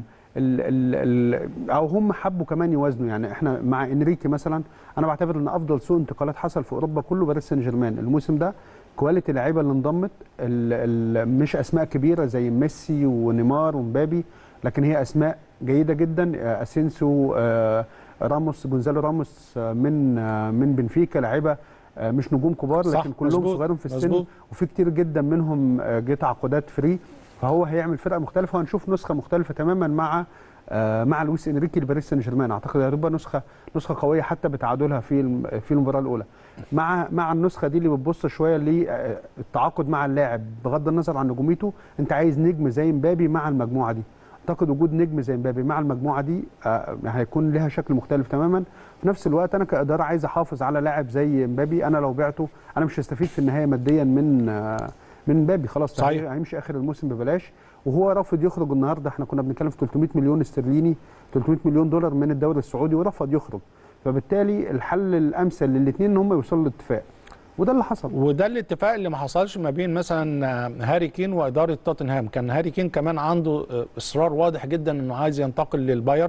او هم حبوا كمان يوازنوا. يعني احنا مع انريكي مثلا، انا بعتبر ان افضل سوق انتقالات حصل في اوروبا كله باريس سان جيرمان الموسم ده. كواليتي اللعيبه اللي انضمت مش اسماء كبيره زي ميسي ونيمار ومبابي، لكن هي اسماء جيده جدا. اسينسو، راموس، جونزالو راموس من بنفيكا، لعيبه مش نجوم كبار لكن كلهم صغيرين في السن، وفي كتير جدا منهم جه تعاقدات فري، فهو هيعمل فرقه مختلفه وهنشوف نسخه مختلفه تماما مع لويس انريكي لباريس سان جيرمان. اعتقد هتبقى نسخه قويه حتى بتعادلها في المباراه الاولى. مع النسخه دي اللي بتبص شويه للتعاقد مع اللاعب بغض النظر عن نجوميته، انت عايز نجم زي مبابي مع المجموعه دي. اعتقد وجود نجم زي مبابي مع المجموعه دي هيكون لها شكل مختلف تماما. في نفس الوقت انا كاداره عايز احافظ على لاعب زي مبابي، انا لو بعته انا مش هستفيد في النهايه ماديا من مبابي، خلاص هيمشي اخر الموسم ببلاش، وهو رافض يخرج النهارده. احنا كنا بنتكلم في 300 مليون استرليني، 300 مليون دولار من الدوري السعودي، ورفض يخرج. فبالتالي الحل الامثل للاثنين ان هم يوصلوا لاتفاق، وده اللي حصل. وده الاتفاق اللي ما حصلش ما بين مثلا هاري كين واداره توتنهام. كان هاري كين كمان عنده اصرار واضح جدا انه عايز ينتقل للبايرن،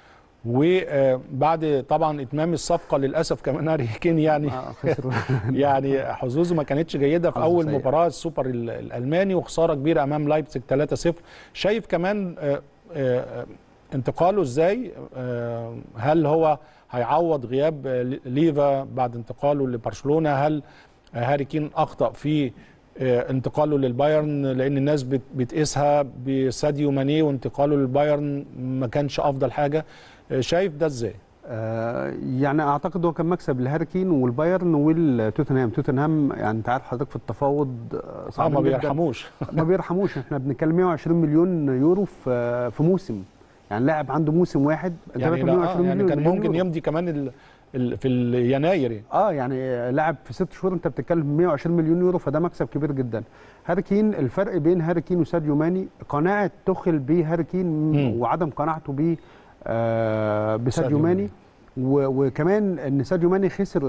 وبعد طبعا اتمام الصفقه للاسف كمان هاري كين يعني يعني حظوظه ما كانتش جيده في اول مباراه السوبر الالماني، وخساره كبيره امام لايبزيج 3-0. شايف كمان انتقاله ازاي؟ هل هو هيعوض غياب ليفا بعد انتقاله لبرشلونه؟ هل هاري كين اخطا في انتقاله للبايرن؟ لان الناس بتقيسها بساديو ماني، وانتقاله للبايرن ما كانش افضل حاجه. شايف ده ازاي؟ يعني اعتقد هو كان مكسب لهاري كين والبايرن والتوتنهام. توتنهام يعني انت عارف حضرتك في التفاوض صعب ما بيرحموش ما بيرحموش. احنا بنتكلم 120 مليون يورو في موسم، يعني لاعب عنده موسم واحد انت يعني 120 يعني مليون كان ممكن يمضي كمان في يناير يعني لاعب في 6 شهور انت بتتكلم 120 مليون يورو، فده مكسب كبير جدا. هاري كين، الفرق بين هاري كين وساديو ماني قناعه تخل بهاري كين وعدم قناعته بساديو ماني، وكمان ان ساديو ماني خسر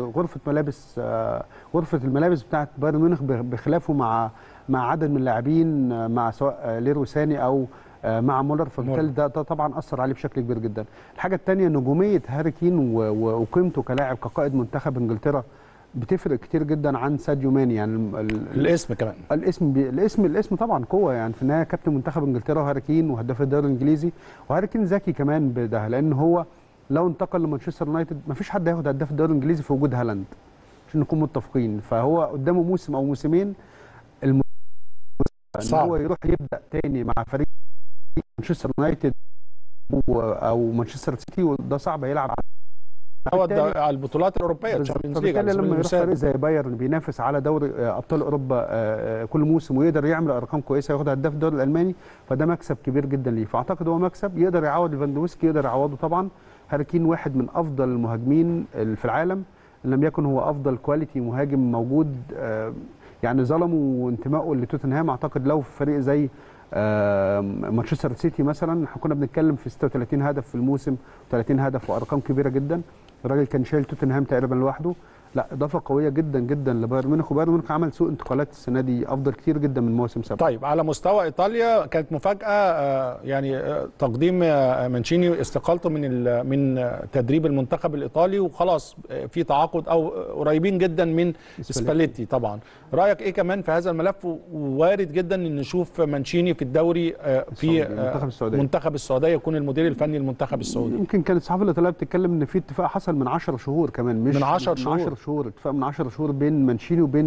غرفه الملابس بتاعه بايرن ميونخ بخلافه مع عدد من اللاعبين، مع سواء ليرو ساني او مع مولر، فبالتالي ده طبعا اثر عليه بشكل كبير جدا. الحاجه الثانيه نجوميه هاري كين وقيمته كلاعب كقائد منتخب انجلترا بتفرق كتير جدا عن ساديو ماني. يعني الاسم كمان، الاسم طبعا قوه. يعني في النهايه كابتن منتخب انجلترا وهاري كين وهداف الدوري الانجليزي، وهاري كين ذكي كمان بده، لان هو لو انتقل لمانشستر يونايتد مفيش حد هياخد هداف الدوري الانجليزي في وجود هالاند، عشان نكون متفقين. فهو قدامه موسم او موسمين ان هو يروح يبدا تاني مع فريق مانشستر يونايتد او مانشستر سيتي، وده صعب. هيلعب على البطولات الاوروبيه، فبالتالي لما يروح فريق زي بايرن بينافس على دوري ابطال اوروبا كل موسم ويقدر يعمل ارقام كويسه، ياخد هداف الدوري الالماني، فده مكسب كبير جدا ليه. فاعتقد هو مكسب يقدر يعوض ليفاندوفسكي، يقدر يعوضه طبعا. هاري كين واحد من افضل المهاجمين في العالم، ان لم يكن هو افضل كواليتي مهاجم موجود. يعني ظلموا انتمائه لتوتنهام. اعتقد لو في فريق زي مانشستر سيتي مثلا احنا كنا بنتكلم في 36 هدف في الموسم، 30 هدف وارقام كبيره جدا. الراجل كان شايل توتنهام تقريبا لوحده. لا، اضافه قويه جدا جدا لبايرن ميونخ، وبايرن ميونخ عمل سوق انتقالات السنه دي افضل كتير جدا من مواسم سابقه. طيب على مستوى ايطاليا كانت مفاجاه يعني تقديم مانشيني استقالته من تدريب المنتخب الايطالي، وخلاص في تعاقد او قريبين جدا من سباليتي. طبعا رايك ايه كمان في هذا الملف؟ وارد جدا ان نشوف مانشيني في الدوري في منتخب السعوديه يكون المدير الفني للمنتخب السعودي. يمكن كانت الصحافه الايطاليه بتتكلم ان في اتفاق حصل من 10 شهور كمان، مش من 10 شهور، اتفاق من 10 شهور بين مانشيني وبين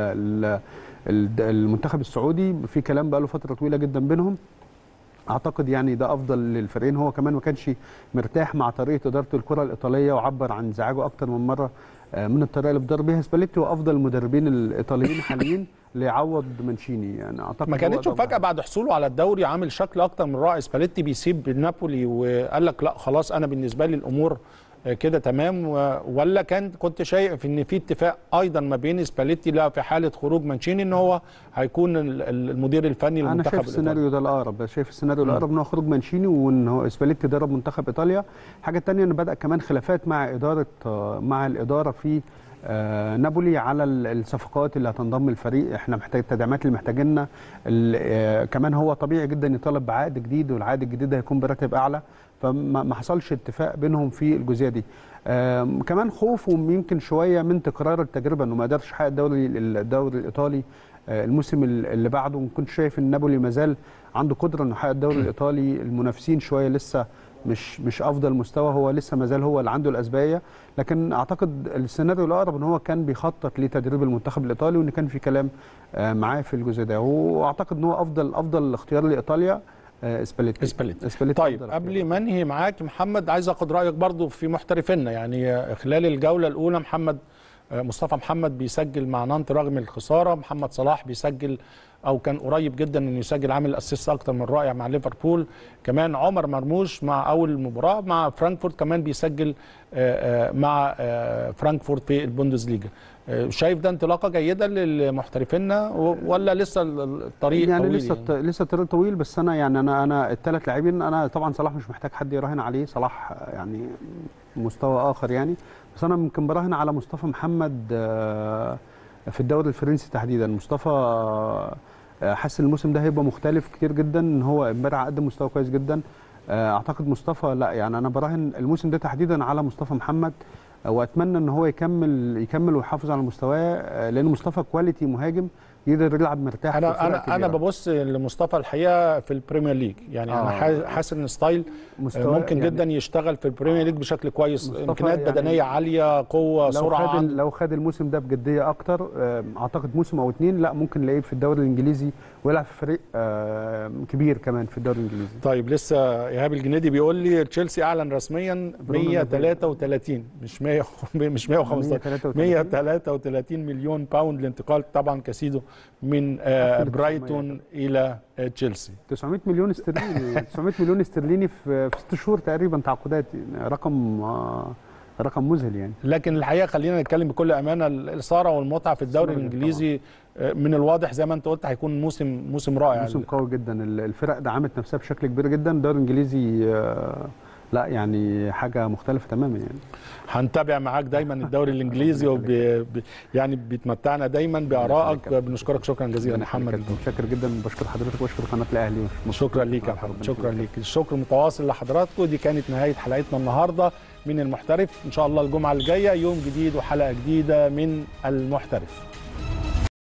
المنتخب السعودي. في كلام بقى له فتره طويله جدا بينهم. اعتقد يعني ده افضل للفريقين. هو كمان ما كانش مرتاح مع طريقه اداره الكره الايطاليه، وعبر عن انزعاجه اكتر من مره من الطريقه اللي بيدرب بيها سباليتي. وافضل المدربين الايطاليين حاليا ليعوض ما يعني اعتقد ما كانتش مفاجاه بعد حصوله على الدوري عامل شكل اكتر من رائع. سباليتي بيسيب نابولي وقال لك لا خلاص انا بالنسبه لي الامور كده تمام، ولا كنت شايف ان في اتفاق ايضا ما بين سباليتي لا في حاله خروج مانشيني ان هو هيكون المدير الفني للمنتخب انا شايف السيناريو ده الاقرب، شايف السيناريو الاقرب ان هو خروج مانشيني وان هو سباليتي درب منتخب ايطاليا. الحاجه الثانيه ان بدا كمان خلافات مع الاداره في نابولي على الصفقات اللي هتنضم الفريق. احنا محتاج التدعيمات اللي محتاجينها. كمان هو طبيعي جدا يطالب بعقد جديد، والعقد الجديد ده هيكون براتب اعلى. فما حصلش اتفاق بينهم في الجزئيه دي. كمان خوفهم يمكن شويه من تكرار التجربه، انه ما قدرش يحقق الدوري الايطالي الموسم اللي بعده. ما كنتش شايف ان نابولي ما زال عنده قدره انه يحقق الدوري الايطالي. المنافسين شويه لسه مش افضل مستوى، هو لسه ما زال هو اللي عنده الاسبقيه. لكن اعتقد السيناريو الاقرب ان هو كان بيخطط لتدريب المنتخب الايطالي، وان كان في كلام معاه في الجزء ده. واعتقد ان هو افضل اختيار لايطاليا اسباليتي. طيب قبل ما انهي معاك محمد، عايز اخد رايك برضو في محترفينا. يعني خلال الجوله الاولى مصطفى محمد بيسجل مع نانت رغم الخساره، محمد صلاح بيسجل او كان قريب جدا انه يسجل، عامل اسيست اكتر من رائع مع ليفربول. كمان عمر مرموش مع اول مباراه مع فرانكفورت كمان بيسجل مع فرانكفورت في البوندسليجا. شايف ده انطلاقه جيده للمحترفينا ولا لسه الطريق يعني طويل؟ لسه الطريق طويل. بس انا الثلاث لاعبين، انا طبعا صلاح مش محتاج حد يراهن عليه، صلاح يعني مستوى اخر يعني. بس انا ممكن براهن على مصطفى محمد في الدوري الفرنسي تحديدا. مصطفى حاسس الموسم ده هيبقى مختلف كتير جدا. ان هو امبارح قدم مستوى كويس جدا. اعتقد مصطفى، لا يعني انا براهن الموسم ده تحديدا على مصطفى محمد، واتمنى ان هو يكمل ويحافظ على مستواه، لان مصطفى كواليتي مهاجم يقدر يلعب مرتاح. انا ببص لمصطفى الحقيقه في البريمير ليج، يعني انا حاسس ان ستايل ممكن يعني جدا يشتغل في البريمير ليج بشكل كويس، امكانيات يعني بدنيه عاليه، قوه، سرعه. لو خد الموسم ده بجديه اكتر، اعتقد موسم او اتنين لا ممكن نلاقيه في الدوري الانجليزي ويلعب في فريق كبير كمان في الدوري الانجليزي. طيب لسه ايهاب الجنيدي بيقول لي تشيلسي اعلن رسميا 133 مش 115 133 مليون باوند لانتقال طبعا كاسيدو من برايتون الى تشيلسي. 900 مليون استرليني 900 مليون استرليني في 6 شهور تقريبا تعاقدات. رقم مذهل يعني. لكن الحقيقه خلينا نتكلم بكل امانه، الاثاره والمتعه في الدوري الانجليزي من الواضح زي ما انت قلت هيكون موسم رائع، موسم قوي جدا. الفرق دعمت نفسها بشكل كبير جدا. الدوري الانجليزي لا يعني حاجه مختلفه تماما يعني. هنتابع معاك دايما الدوري الانجليزي يعني بيتمتعنا دايما بارائك. بنشكرك شكرا جزيلا محمد. متشكر جدا، بشكر حضرتك وبشكر قناه الاهلي. شكرا ليك يا محمد، شكرا ليك. الشكر متواصل لحضراتكم. دي كانت نهايه حلقتنا النهارده من المحترف. ان شاء الله الجمعه الجايه يوم جديد وحلقه جديده من المحترف.